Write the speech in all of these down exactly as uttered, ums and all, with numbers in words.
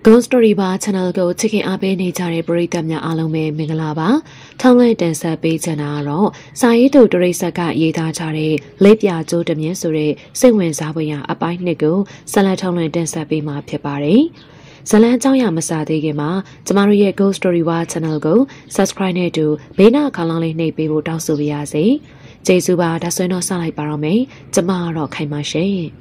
Ghost Story Bar Channel ကိုချစ်ခင်အားပေးနေကြတဲ့ပရိသတ်များအားလုံးပဲမင်္ဂလာပါ။ထောင်းလဲတင်ဆက်ပေးချင်တာကတော့စာရေးသူတရိษက်ကရေးသားထားတဲ့လေးပြကျိုးတမြင့်ဆိုတဲ့စိတ်ဝင်စားဖွယ်ရာအပိုင်းနှစ်ကိုဆက်လက်ထောင်းလဲတင်ဆက်ပေးမှာဖြစ်ပါတယ်။ဇလန်းအကြောင်းအရာမစသေးခင်မှာကျမတို့ရဲ့ Ghost Story Bar Channel ကို Subscribe နဲ့တူဘေးနားခေါင်းလောင်းလေးနှိပ်ပေးဖို့တောင်းဆိုပါရစေ။ကျေးဇူးပါဒါဆိုရင်တော့ဆက်လိုက်ပါတော့မယ်။ကျမကတော့ခိုင်ပါရှင်။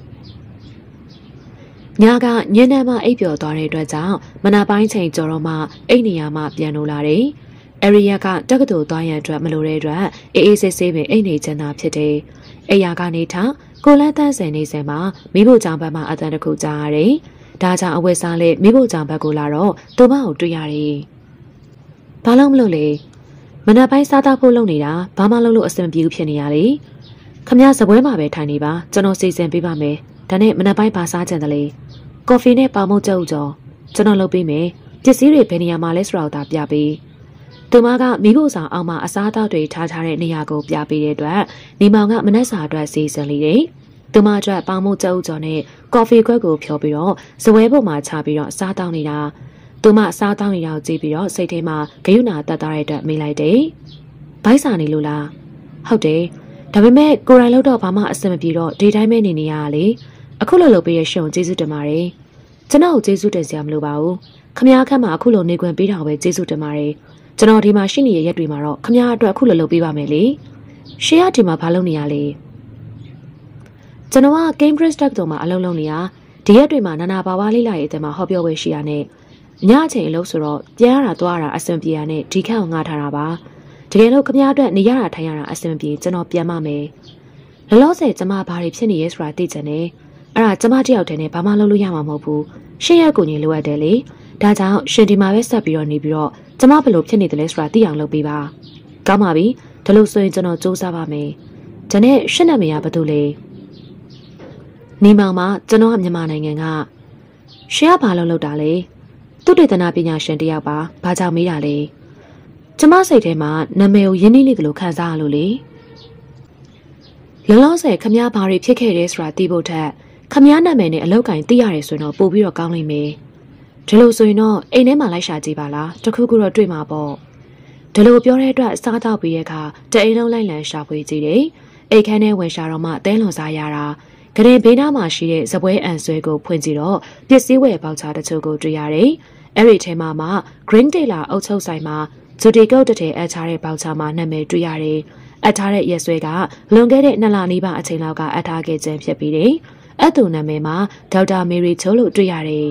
ညာကညနေမှအိပ်ပျော်သွားတဲ့အတွက်ကြောင့်မနက်ပိုင်းချိန်ကျော်တော့မှအိတ်နေရမှပြန်လို့လာတယ်။အဲရီယာကတက္ကသိုလ်သွားရန်အတွက်မလိုတဲ့အတွက်အေးအေးဆေးဆေးပဲအိတ်နေချင်တာဖြစ်တယ်။အိယာကနေထကိုလန်းတန်းစင်နေစင်မှာမိဖို့ကြောင့်ဘက်မှအတန်တစ်ခုကြားရတယ်။ဒါကြောင့်အဝတ်စားလေးမိဖို့ကြောင့်ဘက်ကိုလာတော့သူမကိုတွေ့ရတယ်။ဘာလို့မလို့လဲ။မနက်ပိုင်းစားသားဖို့လုပ်နေတာဘာမှလုပ်လို့အဆင်ပြေဘူးဖြစ်နေရလေ။ခမရစပွဲမှာပဲထိုင်နေပါကျွန်တော်စီစဉ်ပေးပါမယ်။ဒါနဲ့မနက်ပိုင်းပါစားကြတယ်လေကော်ဖီနဲ့ပေါင်မုတ်ကြောက်ကြောကျွန်တော်လုပ်ပေးမယ်ပစ္စည်းတွေဘယ်နေရာမှာလဲဆိုတော့ဒါပြပေးသူမကမိဖို့ဆောင်အောင်မှာအစားအသောက်တွေထားထားတဲ့နေရာကိုပြပေးတဲ့အတွက်နေမောင်ကမနက်စာအတွက်စီစဉ်လေးတယ်သူမအတွက်ပေါင်မုတ်ကြောက်ကြောနဲ့ကော်ဖီခွက်ကိုဖြောပြီးတော့ဇပွဲပေါ်မှာချပြီးတော့စားတောင်းနေတာသူမစားတောင်းနေတော့ကြည့်ပြီးတော့စိတ်ထဲမှာဂယုဏတက်သွားတဲ့အတွက်မေးလိုက်တယ်ဘိုက်စာနေလို့လားဟုတ်တယ်ဒါပေမဲ့ကိုယ်တိုင်လို့တော့ဘာမှအဆင်မပြေတော့ဒီတိုင်းပဲနေနေရတာလေအခုလိုလုပ်ပေးရရှင်ကျေးဇူးတင်ပါတယ်ကျွန်တော်ကျေးဇူးတင်စရာမလိုပါဘူးခမည်းခန့်မှာအခုလိုနေခွင့်ပေးတာပဲကျေးဇူးတင်ပါတယ်ကျွန်တော်ဒီမှာရှိနေတဲ့ရက်တွေမှာတော့ခမည်းအတွက်အခုလိုလုပ်ပေးပါမယ်လေရှေ့ကဒီမှာဘာလုပ်နေရလဲကျွန်တော်က Cambridge တက္ကသိုလ်မှာအလုပ်လုပ်နေရဒီရက်တွေမှာနာနာဘာဝလေးလာရဲ့အတမဟောပြောဝဲရှိရနဲ့ညအချိန်အလုပ်ဆိုတော့ပြန်ရတာသွားရတာအဆင်ပြေရနဲ့ဒီခန့်ကိုငှားထားတာပါတကယ်လို့ခမည်းအတွက်နေရတာထိုင်ရတာအဆင်ပြေကျွန်တော်ပြန်မမယ်လောလောဆယ်ကျမဘာတွေဖြစ်နေရဲဆိုတာသိချင်တယ်အဲ့ဒါကျမတယောက်တည်းနဲ့ဘာမှလုပ်လို့ရမှာမဟုတ်ဘူးရှင်းရက်ကိုကြီးလိုအပ်တယ်လေဒါကြောင့်ရှင်ဒီမှာပဲဆက်ပြီးတော့နေပြီးတော့ကျမဘယ်လိုဖြစ်နေတယ်လဲဆိုတာသိအောင်လုပ်ပေးပါကောင်းပါပြီဒါလို့ဆိုရင်ကျွန်တော်စူးစမ်းပါမယ်ဒါနဲ့ရှင်းနာမည်ကဘာတူလဲနေမောင်မှာကျွန်တော်ကမြန်မာနိုင်ငံကရှင်းကဘာလုပ်လို့တာလဲသူတေသနာပညာရှင်တယောက်ပါဘာကြောင့်မေးတာလဲကျမစိတ်ထဲမှာနာမည်ကိုရင်းနှီးနေတယ်လို့ခံစားရလို့လေလောလောဆယ်ခမည်းဘာတွေဖြစ်ခဲ့တယ်ဆိုတာသိဖို့ထက်ခမည်းနာမည်နဲ့အလောက်ကင်သိရတယ်ဆိုရင်တော့ပို့ပြီးတော့ကောင်းလိမ့်မယ်ဒီလိုဆိုရင်တော့အိမ်ထဲမှာလိုက်ရှာကြည့်ပါလားတခုခုတော့တွေ့မှာပေါ့ဒီလိုပြောတဲ့အတွက်စားတော့ပြီးရဲ့အခါတအိမ်လုံးလိုက်လံရှာဖွေကြည့်တယ်အိတ်ခမ်းထဲဝင်ရှာတော့မှတဲလွန်စားရတာကလေးဘေးနားမှာရှိတဲ့ဇပွဲအန်ဆွဲကိုဖွင့်ကြည့်တော့ပစ္စည်းဝယ်ပေါချတချို့ကိုတွေ့ရတယ်အဲ့ဒီထဲမှာမှ Green Taylor အုပ်ချုပ်ဆိုင်မှာဂျူဒီကုတ်တထဲအချတဲ့ပေါချမှာနာမည်တွေ့ရတယ်အထားတဲ့ရက်ဆွဲကလွန်ခဲ့တဲ့နှစ်လနီးပါးအချိန်လောက်ကအထားခဲ့ခြင်းဖြစ်ပြီးတယ်။အတူနာမည်မှာဒေါက်တာမေရီချိုးလို့တွေ့ရတယ်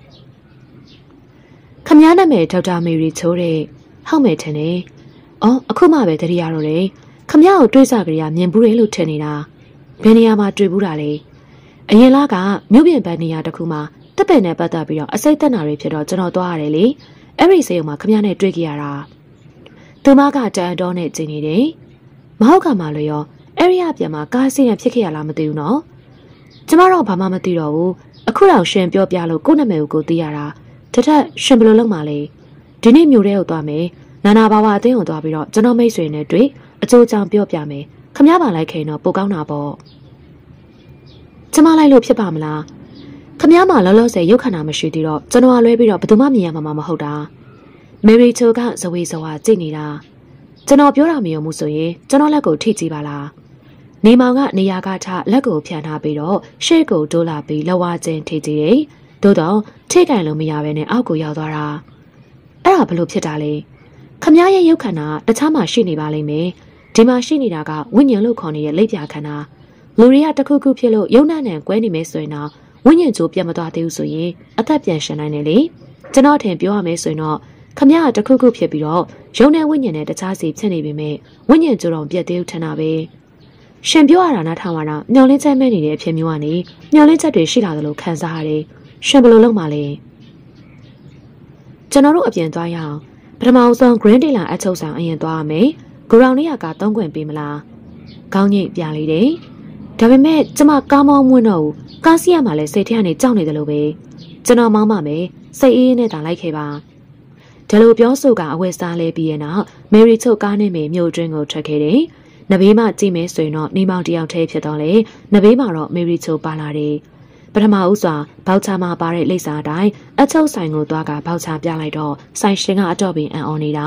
။ခမည်းနာမည်ဒေါက်တာမေရီချိုးတဲ့ဟုတ်မယ်ထင်တယ်။အော်အခုမှပဲတတိယတော့တယ်။ခမည်းကိုတွေ့စားကြရမြင်ဘူးတယ်လို့ထင်နေတာ။ဘယ်နေရာမှာတွေ့ဘူးတာလဲ။အရင်လကမြို့ပြင်ဘက်နေရာတစ်ခုမှာတက်ပယ်နဲ့ပတ်သက်ပြီးတော့အစိတ်သက်နာတွေဖြစ်တော့ကျွန်တော်သွားရတယ်လေ။အဲ့ဒီစေုံမှာခမည်းနဲ့တွေ့ကြရတာ။သူမကတန်တော်နဲ့ကျင်နေတယ်။မဟုတ်ကမှလို့ရောအဲ့ဒီအပြန်မှာကားစင်းရဖြစ်ခဲ့ရလားမသိဘူးနော်ကျမတော့ဘာမှမသိတော့ဘူးအခုတော့ရှင်ပြောပြလို့ကိုယ့်နာမည်ကိုသိရတာတထက်ရှင်ဘယ်လိုလုပ်မှာလဲဒီနေ့မြို့ထဲကိုသွားမယ်နာနာဘာဝအသိအောင်သွားပြီးတော့ကျွန်တော်မိတ်ဆွေနဲ့တွေ့အကျိုးကြောင့်ပြောပြမယ်ခမရပါလိုက်ခင်တော့ပိုကောင်းတာပေါ့ကျမလိုက်လို့ဖြစ်ပါမလားခမရမှာလောလောဆယ်ရုပ်ခန္ဓာမရှိသေးတော့ကျွန်တော်လွဲပြီးတော့ဘယ်သူမှမြင်ရမှာမဟုတ်တာမေရီချိုကဇဝေဇဝါကြည့်နေတာကျွန်တော်ပြောတာမယုံဘူးဆိုရင်ကျွန်တော်လက်ကိုထိကြည့်ပါလားနေမောင်ကနေရာကထလက်ကိုဖြန်ထားပြီးတော့ရှေ့ကိုတိုးလာပြီးလက်ဝါးချင်းထိကြည့်တယ်သို့တော့ထိတိုင်လို့မရဘဲနဲ့အောက်ကိုရောက်သွားတာအဲ့ဒါဘလို့ဖြစ်တာလဲခမရဲ့ရုပ်ခန္ဓာတခြားမှာရှိနေပါလိမ့်မယ်ဒီမှာရှိနေတာကဝိညာဉ်လို့ခေါ်နေတဲ့လက်ပြခန္ဓာလူတွေကတခုခုဖြစ်လို့ယုံနာနဲ့ကွဲနေမယ်ဆိုရင်တော့ဝိညာဉ်ချိုးပြတ်မသွားသေးဘူးဆိုရင်အသက်ပြန်ရှင်နိုင်တယ်လေကျွန်တော်ထင်ပြောရမယ်ဆိုရင်တော့ခမရတခုခုဖြစ်ပြီးတော့ရုံနဲ့ဝိညာဉ်နဲ့တခြားစီဖြစ်နေပေမဲ့ဝိညာဉ်ကြိုးတော်ပြတ်သေးဦးထင်တာပဲရှင်ပြောရတာနားထောင်ရတာမျောလင်းချက်မဲ့နေတဲ့အဖြစ်မျိုးကနေမျောလင်းချက်တွေရှိလာတယ်လို့ခံစားရတယ်ရှင်ဘယ်လိုလုပ်မှလဲကျွန်တော်တို့အပြင်သွားရအောင်ပထမဆုံး Green Taylor အချုပ်ဆောင်အရင်သွားရမယ်ဂရောင်လေးကသုံးခွင့်ပေးမလားခေါင်းညိတ်ပြလေးတယ်ဒါပေမဲ့ကျမကားမောင်းမွန်းတော့ဘူးကားစီးရမှာလဲစိတ်ထဲကနေကြောက်နေတယ်လို့ပဲကျွန်တော်မောင်းပါမယ်စိတ်အေးအေးနဲ့တောင်လိုက်ခဲ့ပါဒါလိုပြောဆိုကအဝတ်စားလဲပြီးရဲ့နောက်မေရီချုပ်ကားနဲ့မေမြို့တွင်းကိုထွက်ခဲ့တယ်။နဘေးမှကြည့်မယ်ဆိုရင်တော့နေမောင်တယောက်တည်းဖြစ်တော့လေနဘေးမှာတော့မေရီချုပ်ပါလာတယ်။ပထမဦးစွာဘောက်ချမှာပါတဲ့လိပ်စာအတိုင်းအချုပ်ဆိုင်ကိုသွားကဘောက်ချပြလိုက်တော့ဆိုင်ရှင်ကအတော့ပင်အံ့ဩနေတာ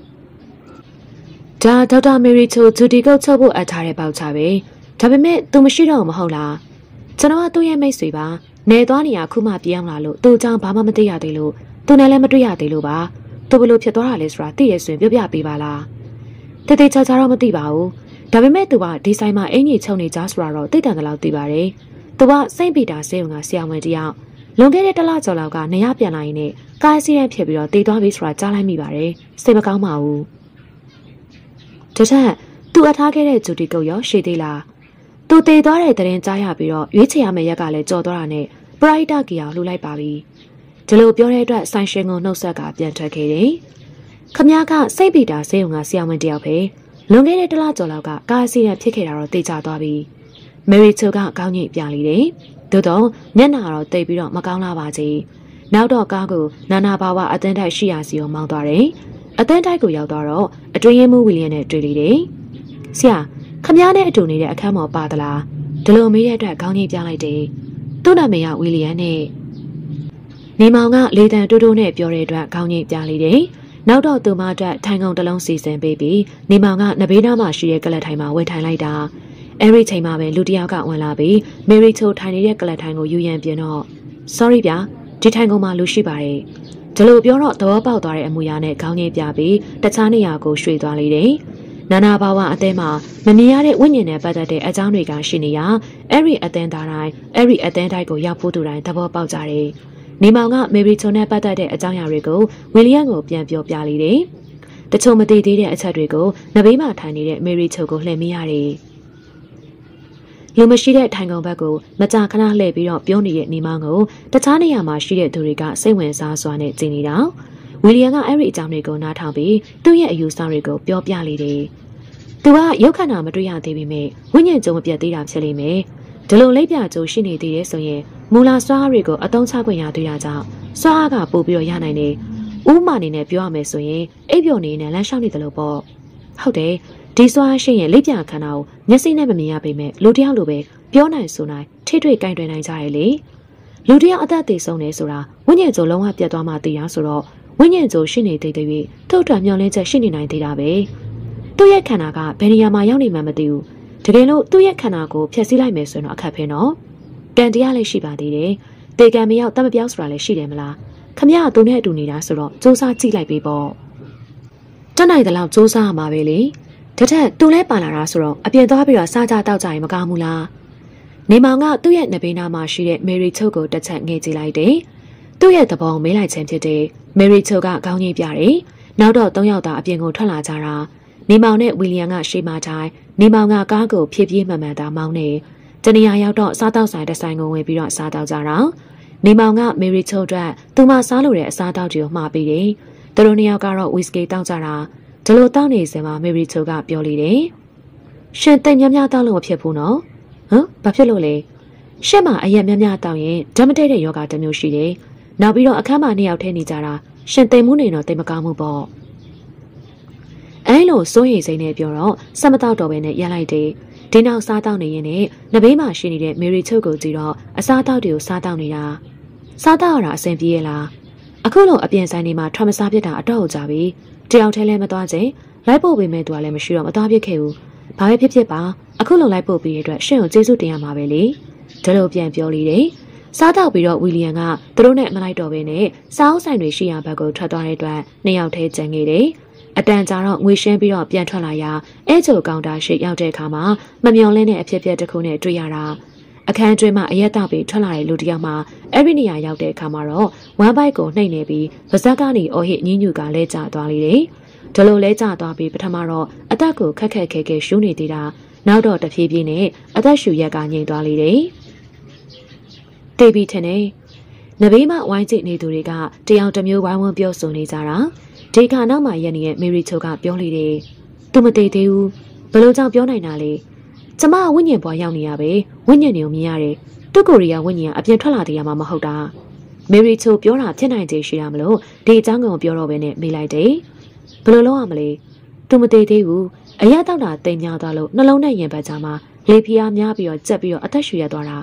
ဒါဒေါက်တာမေရီချိုဂျူဒီကုတ်ချုပ်ဖို့အပ်ထားတဲ့ဘောက်ချပဲဒါပေမဲ့သူမရှိတော့မဟုတ်လားကျွန်တော်ကသူ့ရဲ့မိတ်ဆွေပါနေသွားနေရခုမှပြောင်းလာလို့သူ့အကြောင်းဘာမှမသိရသေးလို့သူနဲ့လည်းမတွေ့ရသေးလို့ပါသူဘလို့ဖြစ်သွားတာလဲဆိုတာသိရဆိုရင်ပြောပြပေးပါလားတတိချာချာတော့မသိပါဘူးဒါပေမဲ့သူကဒီဆိုင်မှာအင်ကြီးချုံနေကြဆိုတာတော့သိတယ်တလို့သိပါတယ်သူကစိန့်ပီတာဆေးရုံကဆရာဝန်တယောက်လွန်ခဲ့တဲ့တလကျော်လောက်ကနေရပြန်လာရင်လည်းကားစီးရဖြစ်ပြီးတော့တည်သွားပြီဆိုတာကြားလိုက်မိပါတယ်စိတ်မကောင်းပါဘူးတထက်သူအထားခဲ့တဲ့ဂျူတီကုတ်ရောရှိသေးလားသူတည်သွားတဲ့တရင်ကြားရပြီးတော့ရွေးချယ်ရမယ့်ရက်ကလည်းကြော်သွားတာနဲ့ပရိုက်တာကီအောင်လှူလိုက်ပါပြီဒီလိုပြောတဲ့အတွက်ဆိုင်ရှင်ကိုနှုတ်ဆက်ကပြန်ထွက်ခဲ့တယ်ခမည်းကစိတ်ပီတာဆေးရုံကဆရာဝန်တယောက်ပဲလွန်ခဲ့တဲ့တလကျော်လောက်ကကားစီးရဖြစ်ခဲ့တာတော့သိကြသွားပြီမယ်ရီချိုကကောင်းကြီးပြလိတယ်။သို့တော့မျက်နှာတော့တိတ်ပြီးတော့မကောင်းလာပါကြီး။နောက်တော့ကားကိုနာနာဘာဝအသင်းတိုက်ရှိရာစီကိုမောင်းသွားတယ်။အသင်းတိုက်ကိုရောက်တော့အတွင်းရင်မှုဝီလီယံနဲ့တွေ့လိတယ်။ဆရာခမည်းနဲ့အတူနေတဲ့အခန်းပေါ်ပါသလား။ဒီလိုမေးတဲ့အတွက်ကောင်းကြီးပြလိုက်တယ်။သူ့နာမည်ကဝီလီယံနဲ့နေမောင်ကလေတံတူတူနဲ့ပြောတဲ့အတွက်ကောင်းကြီးပြလိတယ်။နောက်တော့သူမအတွက်ထိုင်ကုန်တစ်လုံးစီစဉ်ပေးပြီးနေမောင်ကနဘေးနားမှာရှိတဲ့ကလပ်ထိုင်မှာဝင်ထိုင်လိုက်တာအဲ့ဒီချိန်မှာပဲလူတယောက်ကဝင်လာပြီးမယ်ရီချိုထိုင်နေတဲ့ကလပ်ထိုင်ကိုယူရန်ပြင်တော့ sorry ဗျာဒီထိုင်ကုန်မှာလူရှိပါတယ်ဒီလိုပြောတော့သဘောပေါက်သွားတဲ့အမူအရာနဲ့ခေါင်းငယ်ပြပြီးတခြားနေရာကိုရွှေ့သွားလေတယ်နာနာဘာဝအသင်းမှာမမြင်ရတဲ့ဝိညာဉ်နဲ့ပတ်သက်တဲ့အကြောင်းတွေကရှိနေရအဲ့ဒီအသင်းသားတိုင်းအဲ့ဒီအသင်းတိုင်းကိုရောက်ဖို့သူတိုင်းသဘောပေါက်ကြတယ်နေမောင်ကမယ်ရီချိုနဲ့ပတ်သက်တဲ့အကြောင်းအရာတွေကိုဝီလီယံကိုပြန်ပြောပြလေတယ်တချို့မသိသေးတဲ့အချက်တွေကိုနဘေးမှာထိုင်နေတဲ့မယ်ရီချိုကိုလှည့်မိရတယ်လူမရှိတဲ့ထိုင်ကုန်ဘက်ကိုမကြာခဏလှည့်ပြီးတော့ပြောနေတဲ့နေမောင်ကိုတခြားနေရာမှာရှိတဲ့သူတွေကစိတ်ဝင်စားစွာနဲ့ကြည်နေတာဝီလီယံကအဲ့ဒီအကြောင်းတွေကိုနားထောင်ပြီးသူ့ရဲ့အယူဆတွေကိုပြောပြလေတယ်သူကရုပ်ခန္ဓာမတွေ့ရသေးပေမဲ့ဝိညာဉ်ကြုံမပြတ်သေးတာဖြစ်လိမ့်မယ်ဒီလိုလိပ်ပြကြိုးရှိနေသေးတယ်ဆိုရင်မူလာစွားတွေကိုအသုံးချခွင့်ရသေးတာကြောင့်စွားကပို့ပြီးတော့ရနိုင်တယ်ဥမာအနေနဲ့ပြောရမယ်ဆိုရင်အိပ်ပျော်နေနဲ့လမ်းလျှောက်နေတယ်လို့ပေါ့ဟုတ်တယ်ဒီစွားရှိရင်လိပ်ပြခန္ဓာကိုမျက်စိနဲ့မမြင်ရပေမဲ့လူတယောက်လိုပဲပြောနိုင်ဆိုနိုင်ထိတွေ့ကင်တွယ်နိုင်ကြရလေလူတယောက်အသက်သေးဆုံးနေဆိုတာဝိညာဉ်ကြိုးလုံးဝပြတ်သွားမှသိရဆိုတော့ဝိညာဉ်ကြိုးရှိနေသေးသေးပြီးသူ့အတွက်မျောလင်းချက်ရှိနေနိုင်သေးတာပဲသူ့ရဲ့ခန္ဓာကဘယ်နေရာမှာရောက်နေမှမသိဘူးတကယ်လို့သူ့ရဲ့ခန္ဓာကိုဖျက်ဆီးလိုက်မယ်ဆိုရင်တော့အခက်ဖဲနော်ကံတရားလည်းရှိပါသေးတယ်တေကံမရောက်တမပြောက်ဆိုတာလည်းရှိတယ်မလားခမရသူနဲ့အတူနေတာဆိုတော့စူးစမ်းကြည့်လိုက်ပေးပေါ့တက်နိုင်တဲ့လောက်စူးစမ်းရမှာပဲလေတထက်သူလဲပါလာတာဆိုတော့အပြင်သွားပြီးတော့စားကြတောက်ကြရင်မကောင်းဘူးလားနေမောင်ကသူ့ရဲ့နဘေးနားမှာရှိတဲ့မယ်ရီချိုကိုတစ်ချက်ငှေ့ကြည့်လိုက်တယ်သူ့ရဲ့သဘောမေးလိုက်ခြင်းဖြစ်တဲ့မယ်ရီချိုကခေါင်းကြီးပြတယ်နောက်တော့သုံးယောက်သာအပြင်ကိုထွက်လာကြတာနေမောင်နဲ့ဝီလီယံကရှေ့မှာထိုင်နေမောင်ကကားကိုဖြည်းဖြည်းမှန်မှန်သာမောင်းနေတနေရာရောက်တော့စားတောက်ဆိုင်တစ်ဆိုင်ကိုဝင်ပြီးတော့စားတောက်ကြတာနေမောင်ကမယ်ရီချိုအတွက်သူမစားလို့တဲ့အစားတောက်တွေကိုမှားပေးတယ်သူတို့နှစ်ယောက်ကတော့ဝီစကီတောက်ကြတာဒီလိုတောက်နေစင်မှာမယ်ရီချိုကပြောလေတယ်ရှင်တိတ်များများတောက်လို့မဖြစ်ဘူးနော်ဟမ်ဘာဖြစ်လို့လဲရှက်မှာအရက်များများတောက်ရင်ဓာတ်မတိတ်တဲ့ယောဂတစ်မျိုးရှိတယ်နောက်ပြီးတော့အခန်းမှာနှစ်ယောက်ထဲနေကြတာရှင်တိမ်မှုနေတော့တိတ်မကောင်းဘူးပေါ့အဲလိုစိုးရိမ်စိတ်နဲ့ပြောတော့စမတောက်တော့ပဲနဲ့ရလိုက်တယ်ဒီနောက်စားတောက်နေရင်လည်းနဘေးမှာရှိနေတဲ့မယ်ရီချိုကိုကြည့်တော့အစားတောက်တွေကိုစားတောက်နေတာစားတောက်ရတာအဆင်ပြေရဲ့လားအခုလိုအပြင်ဆိုင်တွေမှာထွက်မစားပြစ်တာအတော့ကြပြီတယောက်ထဲလည်းမသွားခြင်းလိုက်ပို့ပေးမဲ့သူကလည်းမရှိတော့မသွားပြစ်ခဲ့ဘူးဘာပဲဖြစ်ဖြစ်ပါအခုလုံလိုက်ပို့ပြီးတဲ့အတွက်ရှင့်ကိုကျေးဇူးတင်ရမှာပဲလေဒါလိုပြန်ပြောလိတယ်စားတော့ပြီးတော့ဝီလီယံကသူတို့နဲ့မလိုက်တော့ဘဲနဲ့စားအုပ်ဆိုင်တွေရှိရာဘက်ကိုထွက်သွားတဲ့အတွက်နှစ်ယောက်ထဲကျန်ခဲ့တယ်အတန်ကြာတော့ငွေရှင်းပြီးတော့ပြန်ထွက်လာရာအဲချိုကောင်တာရှိရောက်တဲ့အခါမှာမမျော်လင့်တဲ့အဖြစ်အပျက်တစ်ခုနဲ့တွေ့ရတာအခန်းတွင်းမှာအရက်တောက်ပြီးထွက်လာတဲ့လူတစ်ယောက်မှအဲ့ဒီနေရာရောက်တဲ့အခါမှာတော့ဝမ်းပိုက်ကိုနှိပ်နေပြီးပါဇက်ကနေအော်ဟစ်ညင်းညူကလဲကျသွားလေတယ်ဒီလိုလဲကျသွားပြီးပထမတော့အသက်ကိုခက်ခက်ခဲခဲရှူးနေသေးတာနောက်တော့တဖြည်းဖြည်းနဲ့အသက်ရှူရက်ကငြိမ်သွားလေတယ်တေးပြီးထင်နေနဘေးမှာဝိုင်းကြည့်နေသူတွေကတယောက်တစ်မျိုးဝိုင်းဝန်းပြောဆိုနေကြတာဒီခါနောက်မှာရက်နေတဲ့မယ်ရီချိုကပြောလေတယ်သူမတည်သေးဘူးဘယ်လိုကြောင့်ပြောနိုင်တာလဲကျမဝိညာဉ်ဘွားရောက်နေရပဲဝိညာဉ်တွေကိုမြင်ရတယ်သူ့ကိုရီးယားဝိညာဉ်ကအပြင်ထွက်လာသေးရမှာမဟုတ်တာမယ်ရီချိုပြောတာဖြစ်နိုင်သေးရှိရမလို့ဒီအကြောင်းကိုပြောတော့ပဲနဲ့မေးလိုက်တယ်ဘယ်လိုလုပ်ရမလဲသူမတည်သေးဘူးအရက်တောက်တာတိမ်များသွားလို့နှလုံးနဲ့ရင်ပတ်ကြားမှာလေဖိအားများပြီးတော့ကြက်ပြီးတော့အသက်ရှူရသွားတာ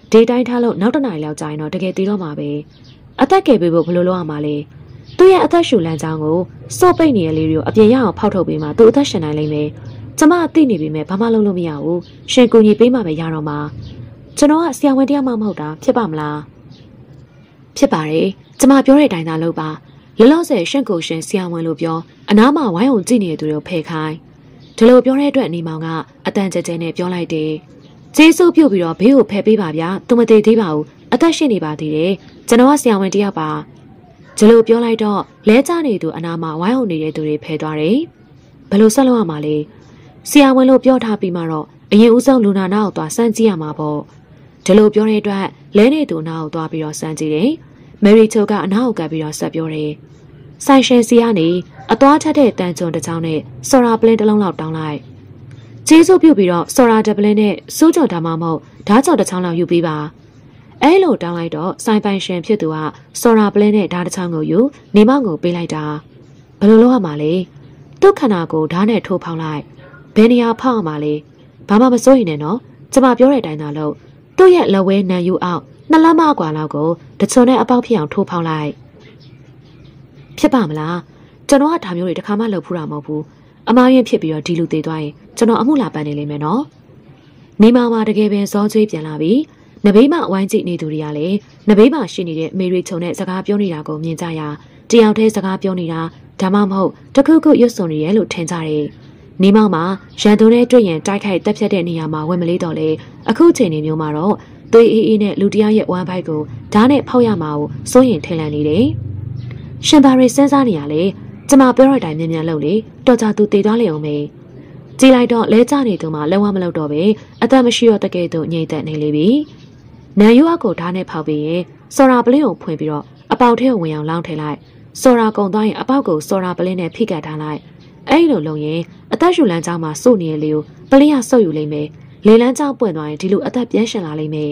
ဒီတိုင်းထားလို့နောက်တစ်နိုင်လောက်ကြာရင်တော့တကယ်တည်တော့မှာပဲအသက်ကယ်ပေးဖို့ဘယ်လိုလုပ်ရမှာလဲသူ့ရဲ့အသက်ရှူလမ်းကြောင်းကိုစော့ပိတ်နေရလေးတွေကိုအပြင်ရအောင်ဖောက်ထုတ်ပေးမှသူ့အသက်ရှင်နိုင်လိမ့်မယ်ကျမအသိနေပြီမဲ့ဘာမှလုပ်လို့မရဘူးရှင်ကူညီပေးမှပဲရတော့မှာကျွန်တော်ကဆရာဝန်တရားမှမဟုတ်တာဖြစ်ပါမလားဖြစ်ပါတယ်ကျမပြောတဲ့အတိုင်းသာလုပ်ပါလောလောဆယ်ရှင့်ကိုရှင်ဆရာဝန်လို့ပြောအနားမှာဝိုင်းအောင်ကြည့်နေတဲ့သူတွေကိုဖယ်ခိုင်းဒီလိုပြောတဲ့အတွက်နေမောင်ကအတန်ကြဲကြဲနဲ့ပြောလိုက်တယ်ကျေးဇူးပြုတ်ပြီးတော့ဘေးကိုဖယ်ပေးပါဗျာသူမသေးသေးပါဘူးအသက်ရှင်နေပါသေးတယ်ကျွန်တော်ကဆရာဝန်တယောက်ပါဒီလိုပြောလိုက်တော့လဲကျနေသူအနားမှာဝိုင်းအောင်နေတဲ့သူတွေဖယ်သွားတယ်ဘယ်လိုဆက်လုပ်ရမှာလဲဆရာဝန်လို့ပြောထားပြီးမှတော့အရင်ဦးဆုံးလူနာနာကိုသွားစမ်းကြည့်ရမှာပေါ့ဒီလိုပြောတဲ့အတွက်လဲနေသူနာကိုသွားပြီးတော့စမ်းကြည့်တယ်မယ်ရီချိုကအနာကိုကပ်ပြီးတော့ဆက်ပြောတယ်ဆိုင်ရှင်စီကနေအသွားထက်တဲ့တန်ချုံတစ်ချောင်းနဲ့ဆော်ရာပလင်းတစ်လုံးလောက်တောင်းလိုက်ကျေးဇူးပြုပြီးတော့ဆော်ရာဒပလင်းနဲ့စိုးကြော်ဒါမှမဟုတ်ဓာတ်ကြော်တစ်ချောင်းလောက်ယူပေးပါအဲလိုတောင်းလိုက်တော့ဆိုင်ပိုင်ရှင်ဖြစ်သူကဆော်ရာပလင်းနဲ့ဓာတ်တစ်ချောင်းကိုယူနေမောင်ကိုပေးလိုက်တာဘယ်လိုလုပ်ရမှာလဲသူ့ခန္ဓာကိုဓာတ်နဲ့ထိုးဖောက်လိုက်ဘယ်နေရာဖောက်ရမှာလဲဘာမှမစိုးရင်နဲ့နော်ကျမပြောတဲ့အတိုင်းသာလုပ်သူ့ရဲ့လက်ဝဲနံယူအောင်နှစ်လမ်းမအကွာလောက်ကိုတချုံနဲ့အပေါက်ဖြစ်အောင်ထိုးဖောက်လိုက်ဖြစ်ပါမလားကျွန်တော်ကဒါမျိုးတွေတစ်ခါမှလုပ်ဖူးတာမဟုတ်ဘူးအမားရင်ဖြစ်ပြီးတော့ဒီလူသေးသွားရင်ကျွန်တော်အမှုလာပန်းနေလိမ့်မယ်နော်နေမာမှာတကယ်ပင်စောချွေးပြန်လာပြီနဘေးမဝိုင်းကြည့်နေသူတွေကလည်းနဘေးမှာရှိနေတဲ့မေရီချုံနဲ့စကားပြောနေတာကိုမြင်ကြရတယောက်တည်းစကားပြောနေတာဒါမှမဟုတ်တခုခုရွတ်စုံနေရဲလို့ထင်ကြတယ်နေမောင်မှာရန်သူနဲ့တွေ့ရင်တိုက်ခိုက်တက်ဖြတ်တဲ့နေရာမှာဝင်မလေးတော့လေအခုချိန်နေမျိုးမှာတော့သွေးအေးအေးနဲ့လူတယောက်ရဲ့ဝမ်းပိုက်ကိုဓာတ်နဲ့ဖောက်ရမှာကိုစိုးရင်ထင်လန့်နေတယ်ရှင်ဘာရီစဉ်းစားနေရလေကျမပြောရတဲ့အတိုင်းမြန်မြန်လုပ်လေတော်ကြသူတည်သွားလေအောင်မေကြည်လိုက်တော့လဲကျနေသူမှလုံးဝမလုပ်တော့ပဲအသက်မရှိတော့တကယ်တော့ငြိမ့်သက်နေလေပြီနန်ယူအကိုဓာတ်နဲ့ဖောက်ပြီးရင်ဆော်ရာပလင်းကိုဖွင့်ပြီးတော့အပေါက်ထဲကိုဝင်အောင်လောင်းထည့်လိုက်ဆော်ရာကုံသွားရင်အပေါက်ကိုဆော်ရာပလင်းနဲ့ဖိကတ်ထားလိုက်အဲ့လိုလုပ်ရင်အသက်ရှူလမ်းကြောင်းမှာစို့နေလေကိုပလင်းရဆုပ်ယူလိမ့်မယ်လေလန်းကြောင်းပွင့်သွားရင်ဒီလိုအသက်ပြန်ရှင်လာလိမ့်မယ်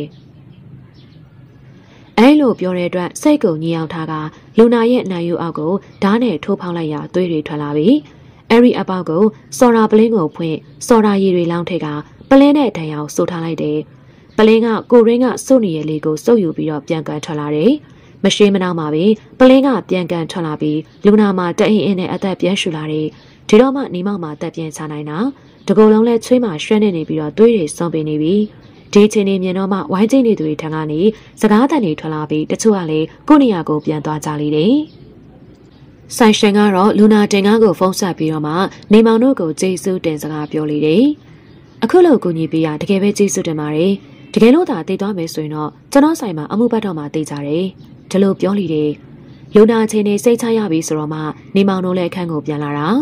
အဲ့လိုပြောတဲ့အတွက်စိတ်ကိုညှိအောင်ထားကလူနာရဲ့နံယူအောက်ကိုဓာတ်နဲ့ထိုးဖောက်လိုက်ရသွေးတွေထွက်လာပြီအဲ့ဒီအပေါက်ကိုဆော်ရာပလင်းကိုဖွင့်ဆော်ရာရည်တွေလောင်းထည့်ကပလင်းနဲ့တန်ရောင်စို့ထားလိုက်တယ်ပလင်းကကိုရင်းကစို့နေရလေကိုစုပ်ယူပြီးတော့ပြန်ကန်ထွက်လာတယ်မရှိမနောက်မှာပဲပလင်းကပြန်ကန်ထွက်လာပြီးလူနာမှာတအင်းအင်းနဲ့အသက်ပြန်ရှူလာတယ်ဒီတော့မှနေမောက်မှာတက်ပြန်ချနိုင်တာတကူလုံးလဲချွေးမှာရွှဲနေနေပြီးတော့သွေးတွေစွန့်ပေးနေပြီဒီချိန်နေမြင်တော့မှဝိုင်းကျိနေသူတွေထံကနေစကားတန်တွေထွက်လာပြီးတချို့ကလည်းကိုနေရာကိုပြန်သွားကြလေတယ်ဆိုင်ရှင်ကတော့လူနာတင်ကားကိုဖုန်းဆက်ပြီးတော့မှနေမောင်တို့ကိုကျေးဇူးတင်စကားပြောလေတယ်အခုလိုကူညီပေးရတကယ်ပဲကျေးဇူးတင်ပါတယ်တကယ်လို့သာတည်သွားမယ်ဆိုရင်တော့ကျွန်တော်ဆိုင်မှာအမှုပတ်တော့မှတည်ကြတယ်ဒီလိုပြောလိတယ်လူနာချင်းနေစိတ်ချရပြီဆိုတော့မှနေမောင်တို့လည်းအခန်းကိုပြန်လာတာ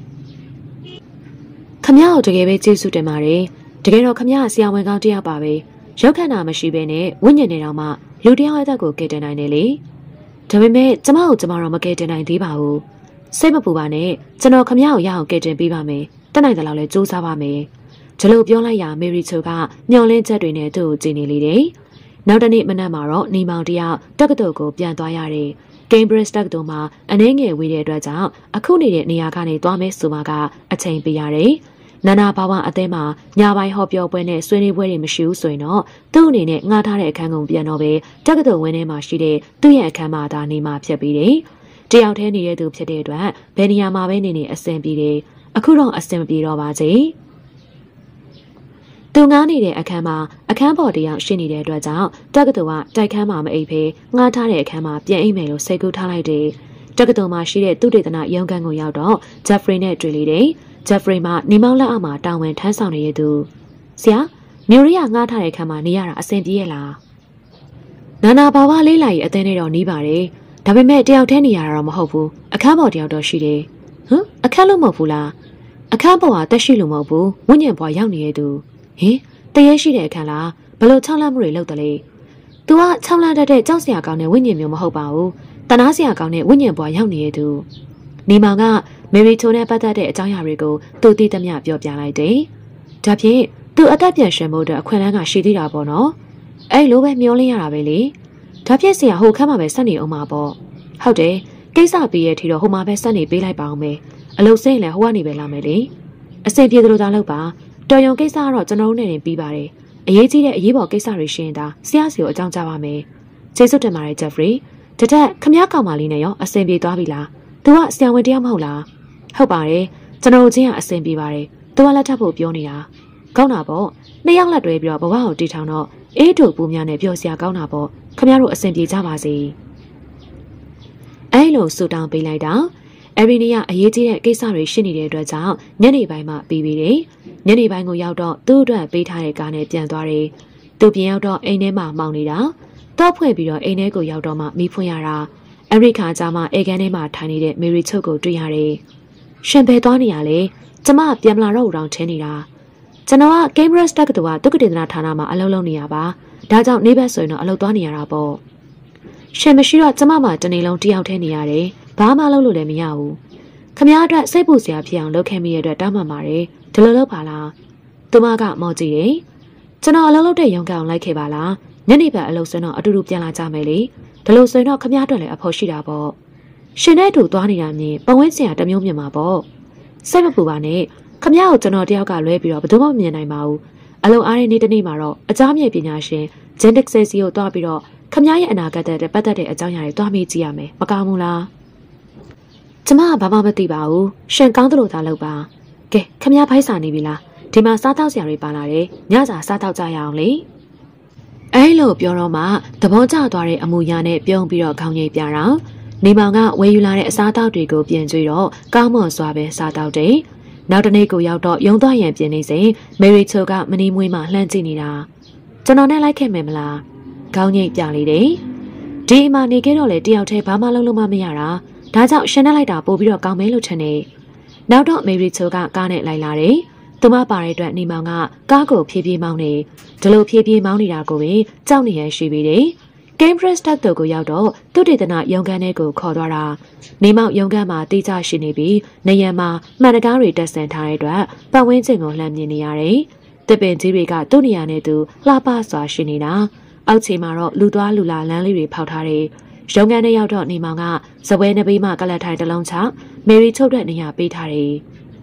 ခမရကိုတကယ်ပဲကျေးဇူးတင်ပါတယ်တကယ်တော့ခမရဆရာဝန်ကောင်းတယောက်ပါပဲရောက်ခဏမရှိဘဲနဲ့ဝိညာဉ်နေတော့မှလူတယောက်ရဲ့အသက်ကိုကယ်တင်နိုင်တယ်လေဒါပေမဲ့ကျမကိုကျမတော့မကယ်တင်နိုင်သေးပါဘူးစိတ်မပူပါနဲ့ကျွန်တော်ခမရကိုရအောင်ကယ်တင်ပေးပါမယ်တက်နိုင်တယ်လို့လည်းစူးစမ်းပါမယ်ဒီလိုပြောလိုက်ရမေရီချိုကမျောလင်းချက်တွေနဲ့သူ့ကိုကြည့်နေလေတယ်နောက်တနေ့မနက်မှာတော့နေမောင်တယောက်တက္ကသိုလ်ကိုပြန်သွားရတယ်ကင်ဘရစ်တက္ကသိုလ်မှာအနှဲငယ်ဝေးတဲ့အတွက်ကြောင့်အခုနေတဲ့နေရာကနေသွားမယ်ဆိုမှကအချိန်ပေးရတယ်။နာနာဘာဝအသင်းမှာညပိုင်းဟောပြောပွဲနဲ့ဆွေးနွေးပွဲတွေမရှိဘူးဆိုရင်တော့သူ့အနေနဲ့ငှားထားတဲ့အခန်းကုန်းပြန်တော့ပဲတက္ကသိုလ်ဝင်းထဲမှာရှိတဲ့သူ့ရဲ့အခန်းမှာသာနေမှာဖြစ်ပြီးတယ်။တယောက်တည်းနေတဲ့သူဖြစ်တဲ့အတွက်ဘယ်နေရာမှာပဲနေနေအဆင်ပြေတယ်။အခုတော့အဆင်မပြေတော့ပါစေ။သူငားနေတဲ့အခန်းမှာအခန်းပေါ်တယောက်ရှိနေတဲ့အတွက်ကြောင့်တက္ကသိုလ်ကတိုက်ခန်းမှာမအိပ်ဖေးငှားထားတဲ့အခန်းမှာပြန်အိပ်မယ်လို့စိတ်ကူးထားလိုက်တယ်။တက္ကသိုလ်မှာရှိတဲ့သူတေသနရုံးခန်းကိုရောက်တော့ဂျက်ဖရီနဲ့တွေ့လေတယ်။ဂျက်ဖရီမှာနေမောင်လက်အောက်မှာတာဝန်ထမ်းဆောင်နေတဲ့သူဆရာမျိုးရီကငှားထားတဲ့အခန်းမှာနေရတာအဆင်ပြေရဲ့လား။နာနာဘာဝလေးလာရဲ့အသင်းနဲ့တော့နီးပါတယ်။ဒါပေမဲ့တယောက်တည်းနေရတာတော့မဟုတ်ဘူး။အခန်းပေါ်တယောက်တော့ရှိတယ်။ဟမ်အခန်းလို့မဟုတ်ဘူးလား။အခန်းပေါ်ကတက်ရှိလို့မဟုတ်ဘူး။ဝိညာဉ်ဘွားရောက်နေတဲ့သူဟင်တရေရှိတဲ့အခန်းလားဘလို့၆လမ်းမှုတွေလောက်တယ်လေ။ तू က၆လမ်းတက်တဲ့ကြောက်စရာကောင်းတဲ့ဝိညာဉ်မျိုးမဟုတ်ပါဘူး။တနာစရာကောင်းတဲ့ဝိညာဉ်ဘွားရောက်နေတဲ့သူနေမောင်ကမေရီချိုနဲ့ပတ်သက်တဲ့အကြောင်းအရာတွေကိုသူသိသမျှပြောပြလိုက်တယ်။ဒါဖြင့်သူအသက်ပြန်ရှင်ဖို့အတွက်အခွင့်အလမ်းကရှိသေးတာပေါ့နော်။အဲ့လိုပဲမျောလင်းရတာပဲလေ။ဒါဖြင့်ဆရာဟိုခန်းမှာပဲဆက်နေအောင်ပါပေါ့။ဟုတ်တယ်ကိစ္စပြီးရဲ့ထီတော့ဟိုမှာပဲဆက်နေပေးလိုက်ပါအောင်မယ်။အလုပ်စိမ့်လည်းဟိုကနေပဲလာမယ်လေ။အဆင်ပြေသလိုသာလုပ်ပါ။တော်ရုံကိစ္စကတော့ကျွန်တော်တို့နဲ့နေပြီးပါတယ်။အရေးကြီးတဲ့အရေးပေါ်ကိစ္စတွေရှိရင်ဒါဆရာစီကိုအကြောင်းကြားပါမယ်ကျေးဇူးတင်ပါတယ်ဂျက်ဖရီတတက်ခမရကောင်မလေးနဲ့ရောအဆင်ပြေသွားပြီလားသူကဆရာဝန်တရားမဟုတ်လားဟုတ်ပါတယ်ကျွန်တော်ချင်းကအဆင်ပြေပါတယ်သူကလက်ထပ်ဖို့ပြောနေတာကောင်းတာပေါ့နှစ်ယောက်လက်တွဲပြီးတော့ဘဝကိုတီထောင်တော့အေးတို့ပူများနဲ့ပြောစရာကောင်းတာပေါ့ခမရတို့အဆင်ပြေကြပါစေအဲလိုဆူတောင်းပေးလိုက်တာအရီနီကအရေးကြီးတဲ့ကိစ္စတွေရှိနေတဲ့အတွက်ကြောင့်ညနေပိုင်းမှပြီးပြီးတယ်ညနေပိုင်းကိုရောက်တော့သူ့အတွက်ပေးထားတဲ့ကားနဲ့ပြန်သွားတယ်သူပြန်ရောက်တော့အိမ်ထဲမှာမှောင်နေတာတော့ဖွင့်ပြီးတော့အိမ်ထဲကိုရောက်တော့မှမိဖွင့်ရတာအရိခါကြားမှာအေကန်ထဲမှာထိုင်နေတဲ့မေရီချုပ်ကိုတွေ့ရတယ်ရှင်ပဲသွားနေရလေကျမပြန်မလာတော့ဘူးတောင်ထင်းနေတာကျွန်တော်ကကင်ဘရစ်တက်ကတူကတုတ်ကတင်နာဌာနမှာအလုပ်လုပ်နေရပါဒါကြောင့်နေဘက်ဆိုရင်တော့အလုပ်သွားနေရတာပေါ့ရှင်မရှိတော့ကျမမှတနေ့လုံးတယောက်ထဲနေရတယ်ဘာမှလုပ်လို့လည်းမရဘူးခမရအတွက်စိတ်ပူစရာဖြစ်အောင်လုပ်ခဲ့မိရတဲ့တောင်းပန်ပါတယ်ဒီလိုလုပ်ပါလားသူမကမော်ကြည့်တယ်ကျွန်တော်အလုပ်လုပ်တဲ့ရုံကောင်လိုက်ခဲ့ပါလားညနေဘက်အလုပ်ဆွမ်းတော့အတူတူပြန်လာကြမယ်လေဒီလိုဆိုရင်တော့ခမရအတွက်လည်းအဖို့ရှိတာပေါ့ရှင်နဲ့အတူသွားနေတာမြင်ပဝင်းစရာတမျိုးမြင်မှာပေါ့စိတ်မပူပါနဲ့ခမရကိုကျွန်တော်တယောက်ကလွဲပြီးတော့ဘယ်သူမှမမြင်နိုင်ပါဘူးအလုံအားတဲ့နေ့တစ်နေ့မှာတော့အကြားမြေပညာရှင်ဂျန်ဒက်ဆယ်စီကိုတွားပြီးတော့ခမရရဲ့အနာဂတ်တဲ့ပတ်သက်တဲ့အကြောင်းအရာတွေတွားမေးကြည့်ရမယ်မကောင်းဘူးလားကျမကဘာမှမသိပါဘူးရှင်ကောင်းသလိုသာလုပ်ပါကဲခမရဖိုက်စာနေပြီလားဒီမှာစားတောက်စရာတွေပါလာတယ်ညစာစားတောက်ကြရအောင်လေအဲလိုပြောတော့မှသဘောကျသွားတဲ့အမူအရာနဲ့ပြုံးပြီးတော့ခေါင်းငိတ်ပြတာနေမောင်ကဝယ်ယူလာတဲ့အစားတောက်တွေကိုပြင်ကျွေးတော့ကောင်းမွန်စွာပဲစားတောက်တယ်နောက်တနေ့ကိုရောက်တော့ရုံသွားရန်ပြင်နေစဉ်မေရီချိုကမနီမွေးမှလှမ်းကြည့်နေတာကျွန်တော်နဲ့လိုက်ခဲ့မယ်မလားခေါင်းငိတ်ပြလေးတယ်ဒီအမနေခဲ့တော့လေတယောက်တည်းဘာမှလုပ်လို့မမရတာဒါကြောင့်ရှင်နဲ့လိုက်တာပို့ပြီးတော့ကောင်းမဲလို့ထင်နေနောက်တော့မေရီချိုကကားနဲ့လိုက်လာတယ်သူမပါတဲ့အတွက်နေမောင်ကကားကိုဖြည်းဖြည်းမောင်းနေဒီလိုဖြည်းဖြည်းမောင်းနေတာကိုပင်ကြောက်နေရရှိပြီးတယ်ကင်ဘရစ်တက်တို့ကိုရောက်တော့သူတေသနာရုံခန်းထဲကိုခေါ်သွားတာနေမောင်ရုံခန်းမှာတေးကြရှိနေပြီးနေရံမှာမှန်တကားတွေတက်ဆင်ထားတဲ့အတွက်ပတ်ဝန်းကျင်ကိုလှမ်းမြင်နေရတယ်တစ်ပင်ကြီးတွေကသူ့နေရာနဲ့သူလှပစွာရှိနေတာအောက်ခြေမှာတော့လူသွားလူလာလမ်းလေးတွေဖောက်ထားတယ်ရုံခန်းထဲရောက်တော့နေမောင်ကစပွဲနှပေးမှကလတ်ထိုင်တစ်လုံးချမေရီချုပ်တဲ့နေရာပေးထားတယ်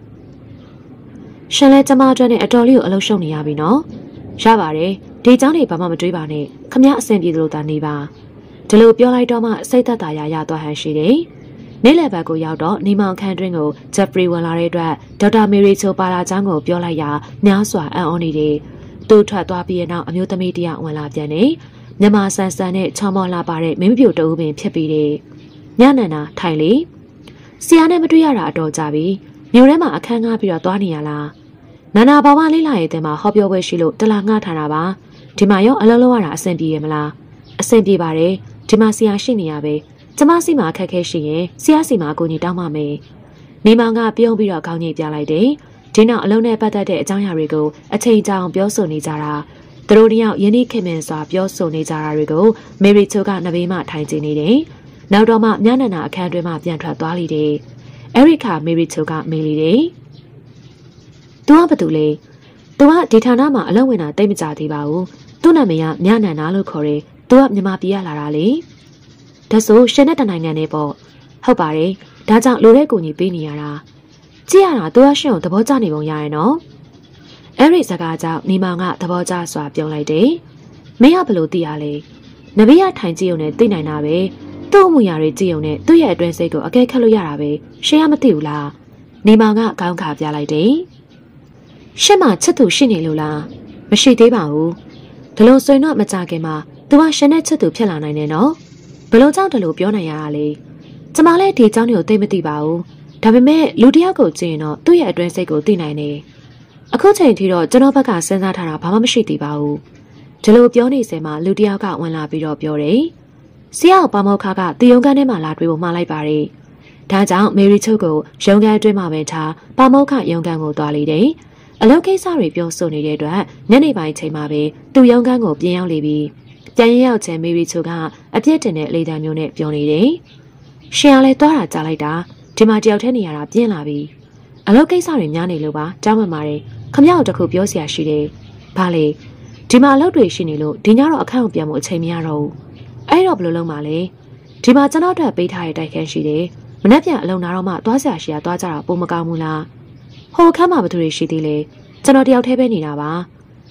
ရှင်လဲကျမအတွက်နဲ့အတော်လေးကိုအလုပ်ရှုပ်နေရပြီနော်ရပါတယ်ဒီเจ้าနေဘာမှမတွေးပါနဲ့ခမရအဆင်ပြေသလိုသာနေပါဒီလိုပြောလိုက်တော့မှစိတ်သက်သာရာရသွားဟန်ရှိတယ်နေ့လယ်ဘက်ကိုရောက်တော့နေမောင်ခန်းတွင်းကိုဂျက်ဖရီဝင်လာတဲ့အတွက်ဒေါက်တာမေရီချိုပါလာချောင်းကိုပြောလိုက်ရာများစွာအံ့ဩနေတယ်သူထွက်သွားပြီးတဲ့နောက်အမျိုးသမီးတယောက်ဝင်လာပြန်တယ်မြမဆန်ဆန်နဲ့ချောင်းမောလာပါတဲ့မင်းပြိုတအူးပင်ဖြစ်ပြီးတယ်ညနန္ဒာထိုင်လေဆရာနဲ့မတွေ့ရတာအတော်ကြာပြီမြို့ထဲမှာအခန်းငှားပြီးတော့သွားနေရလားနာနာဘာဝလေးလာရဲ့တဲ့မှာဟောပြောပွဲရှိလို့တလားငှားထားတာပါဒီမှာရောအလုံးလုံးရတာအဆင်ပြေရမလားအဆင်ပြေပါတယ်ဒီမှာဆရာရှိနေရပဲကျမစီမှာအခက်ခဲရှိရင်ဆရာစီမှာအကူအညီတောင်းပါမယ်နေမောင်ကပြုံးပြီးတော့ခေါင်းငိတ်ပြလိုက်တယ်ဒီနောက်အလုံးနဲ့ပတ်သက်တဲ့အကြောင်းအရာတွေကိုအချိန်ကြာအောင်ပြောဆိုနေကြတာသူတို့တယောက်ယင်းနှိခင်မင်စွာပြောဆိုနေကြတာတွေကိုမေရီချိုကနဘေးမှထိုင်ကြည့်နေတယ်နောက်တော့မှမြနန္ဒာအခန်းတွင်မှပြန်ထွက်သွားလိမ့်တယ်အရိခါမေရီချိုကမေးလိတယ်သူကဘာတူလဲသူကဒီဌာနမှာအလုပ်ဝင်တာတိတ်မကြသေးပါဘူးသူ့နာမည်ကမြနန္ဒာလို့ခေါ်တယ်သူကမြန်မာပြည်ကလာတာလေဒါဆိုရှင်နဲ့တနိုင်ငံနဲ့ပေါ့ဟုတ်ပါတယ်ဒါကြောင့်လိုတဲ့ကိုကြီးပေးနေရတာကြည့်ရတာသူကရှင်ကိုသဘောကျနေပုံရရဲ့နော်အဲ့ဒီစကားကြောင့်နေမောင်ကသဘောကျစွာပြောလိုက်တယ်မင်းကဘလို့သိရလဲနဘေးကထိုင်ကြည့်ုံနဲ့သိနိုင်တာပဲသူ့အမူအရာတွေကြည့်ုံနဲ့သူ့ရဲ့အတွင်းစိတ်ကိုအကဲခတ်လို့ရတာပဲရှင်ကမသိဘူးလားနေမောင်ကခေါင်းခါပြလိုက်တယ်ရှင့်မချစ်သူရှိနေလို့လားမရှိသေးပါဘူးဒီလိုဆိုရင်တော့မကြခင်မှာသူကရှင်နဲ့ချစ်သူဖြစ်လာနိုင်တယ်နော်ဘလို့ကြောင့်ဒီလိုပြောနိုင်ရတာလဲကျမလည်းဒီအကြောင်းတွေကိုသိမသိပါဘူးဒါပေမဲ့လူတစ်ယောက်ကိုကြည့်ရင်တော့သူ့ရဲ့အတွင်းစိတ်ကိုသိနိုင်တယ်အခုချိန်ထိတော့ကျွန်တော်ဘက်ကစဉ်းစားထားတာဘာမှမရှိသေးပါဘူးဒီလိုပြောနေစဲမှာလူတစ်ယောက်ကဝင်လာပြီးတော့ပြောတယ်ဆရာပါမောခါကတည်ရုံကန်းထဲမှာလာတွေ့ဖို့မှားလိုက်ပါတယ်ဒါကြောင့်မေရီချုပ်ကိုရုံကန်းအတွင်းမှာပဲထားပါမောခရုံကန်းကိုသွားလေတယ်အလုပ်ကိစ္စတွေပြောဆိုနေတဲ့အတွက်ညနေပိုင်းချိန်မှာပဲသူရုံကန်းကိုပြင်ရောက်လေပြီးပြန်ရောက်ချင်မေရီချိုကအပြစ်တင်တဲ့လေတံမျိုးနဲ့ပြောနေတယ်ရှင်ကလည်းသွားတာကြားလိုက်တာဒီမှာတယောက်တည်းနေရတာပြင်းလာပြီအလုပ်ကိစ္စတွေများနေလို့ပါတောင်းပန်ပါတယ်ခမရတို့တခုပြောစရာရှိတယ်ဘာလဲဒီမှာအလုပ်တွေရှိနေလို့ဒီညတော့အခန်းကိုပြန်ဖို့အချိန်မရတော့ဘူးအဲ့တော့ဘယ်လိုလုပ်မှာလဲဒီမှာကျွန်တော်တို့ပေးထားတဲ့တိုက်ခန်းရှိတယ်မနေ့ပြန်အလုပ်နာတော့မှသွားစရာရှိရသွားကြတာပုံမကောင်းဘူးလားဟိုခန်းမှာဘယ်သူတွေရှိသေးလဲကျွန်တော်တယောက်တည်းပဲနေတာပါ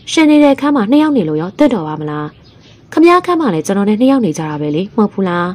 ရှင်နေတဲ့ခန်းမှာနှစ်ယောက်နေလို့ရောတက်တော်ပါမလားခမည်းခန်းမှာလည်းကျွန်တော်နဲ့နှစ်ယောက်နေကြတာပဲလေမဟုတ်ဘူးလား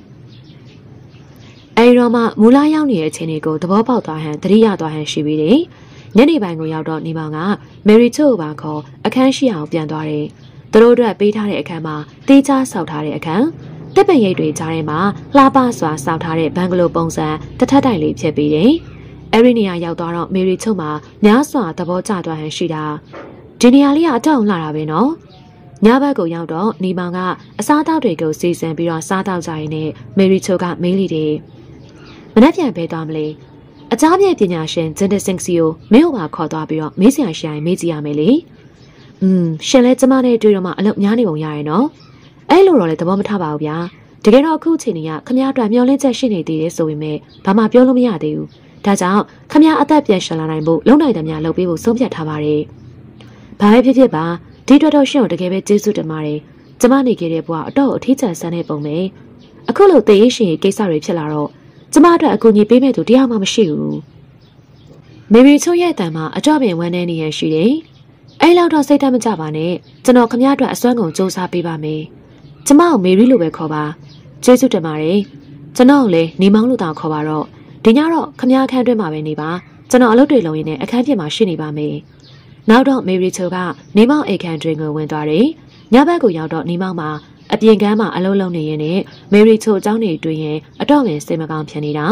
အဲဒီတော့မှမူလာရောက်နေတဲ့အချိန်တွေကိုသဘောပေါက်သွားဟန်တတိယသွားဟန်ရှိပြီးတယ်ညနေပိုင်းကိုရောက်တော့နေမောင်ကမယ်ရီချို့ပါခေါ်အခန်းရှိအောင်ပြန်သွားတယ်သူတို့အတွက်ပေးထားတဲ့အခန်းမှာတေးချဆောက်ထားတဲ့အခန်းတက်ပင်ရိပ်တွေကြားထဲမှာလှပစွာဆောက်ထားတဲ့ဘန်ဂလိုပုံစံတစ်ထပ်တိုင်လေးဖြစ်ပြီးတယ်အဲဒီနေရာရောက်သွားတော့မယ်ရီချို့မှာများစွာသဘောကျသွားဟန်ရှိတာဒီနေရာလေးကအတောက်လှတာပဲနော်ညဘက်ကိုရောက်တော့နေမောင်ကအစားအသောက်တွေကိုစီစဉ်ပြီးတော့စားတောက်ကြရင်းနဲ့မယ်ရီချိုကမေးလိတယ်မနှက်ပြန်ပေးသွားမလဲအကြားပြည့်ပညာရှင်ဂျန်ဒစင်စီကိုမင်းတို့ပါခေါ်သွားပြီးတော့မေးစရာရှိရင်မေးကြည့်ရမယ်လေอืมရှင်လဲကျမနဲ့တွေ့တော့မှအလုပ်များနေပုံရရဲ့နော်အဲ့လိုတော့လည်းသဘောမထားပါဘူးဗျာတကယ်တော့အခုချိန်ကြီးကခမည်းအတွက်မျောလင်းချက်ရှိနေသေးတယ်ဆိုပေမဲ့ဘာမှပြောလို့မရသေးဘူးဒါကြောင့်ခမည်းအသက်ပြန်ရှင်လာနိုင်ဖို့လုံနိုင်တဲ့များလုပ်ပေးဖို့ဆုံးဖြတ်ထားပါတယ်ဘာပဲဖြစ်ဖြစ်ပါဒီတော့တော့ရှင်ကိုတကယ်ပဲကျေးဇူးတင်ပါတယ်ကျမနေခဲ့တဲ့ဘဝအတော့အထီးကျန်ဆန်းတဲ့ပုံပဲအခုလိုတည်ရရှင်ကိစ္စတွေဖြစ်လာတော့ကျမအတွက်အကူအညီပေးမဲ့သူတရားမှမရှိဘူးမေရီချိုရဲ့အတန်မှာအတော့ပင်ဝမ်းနေနေရရှိတယ်အဲ့လောက်တော့စိတ်ဓာတ်မကြပါနဲ့ကျွန်တော်ခမည်းအတွက်အစွမ်းကုန်စူးစမ်းပေးပါမယ်ကျမကိုမေရီလိုပဲခေါ်ပါကျေးဇူးတင်ပါတယ်ကျွန်တော်ကိုလည်းနေမောင်းလို့တောင်ခေါ်ပါတော့ဒီညတော့ခမည်းအခန်းတွင်းမှာပဲနေပါကျွန်တော်အလုပ်တွေလုပ်ရင်းနဲ့အခန်းပြင်မှာရှိနေပါမယ်နောက်တော့မေရီချိုကနေမောင်းအိတ်ခန်းတွင်ကိုဝင်သွားတယ်ညဘက်ကိုရောက်တော့နေမောင်းမှာအပြင်ကမ်းမှာအလုံးလုံးနေရင်းနဲ့မေရီချိုအကြောင်းတွေတွေ့ရင်အတော့ပင်စိတ်မကောင်းဖြစ်နေတာ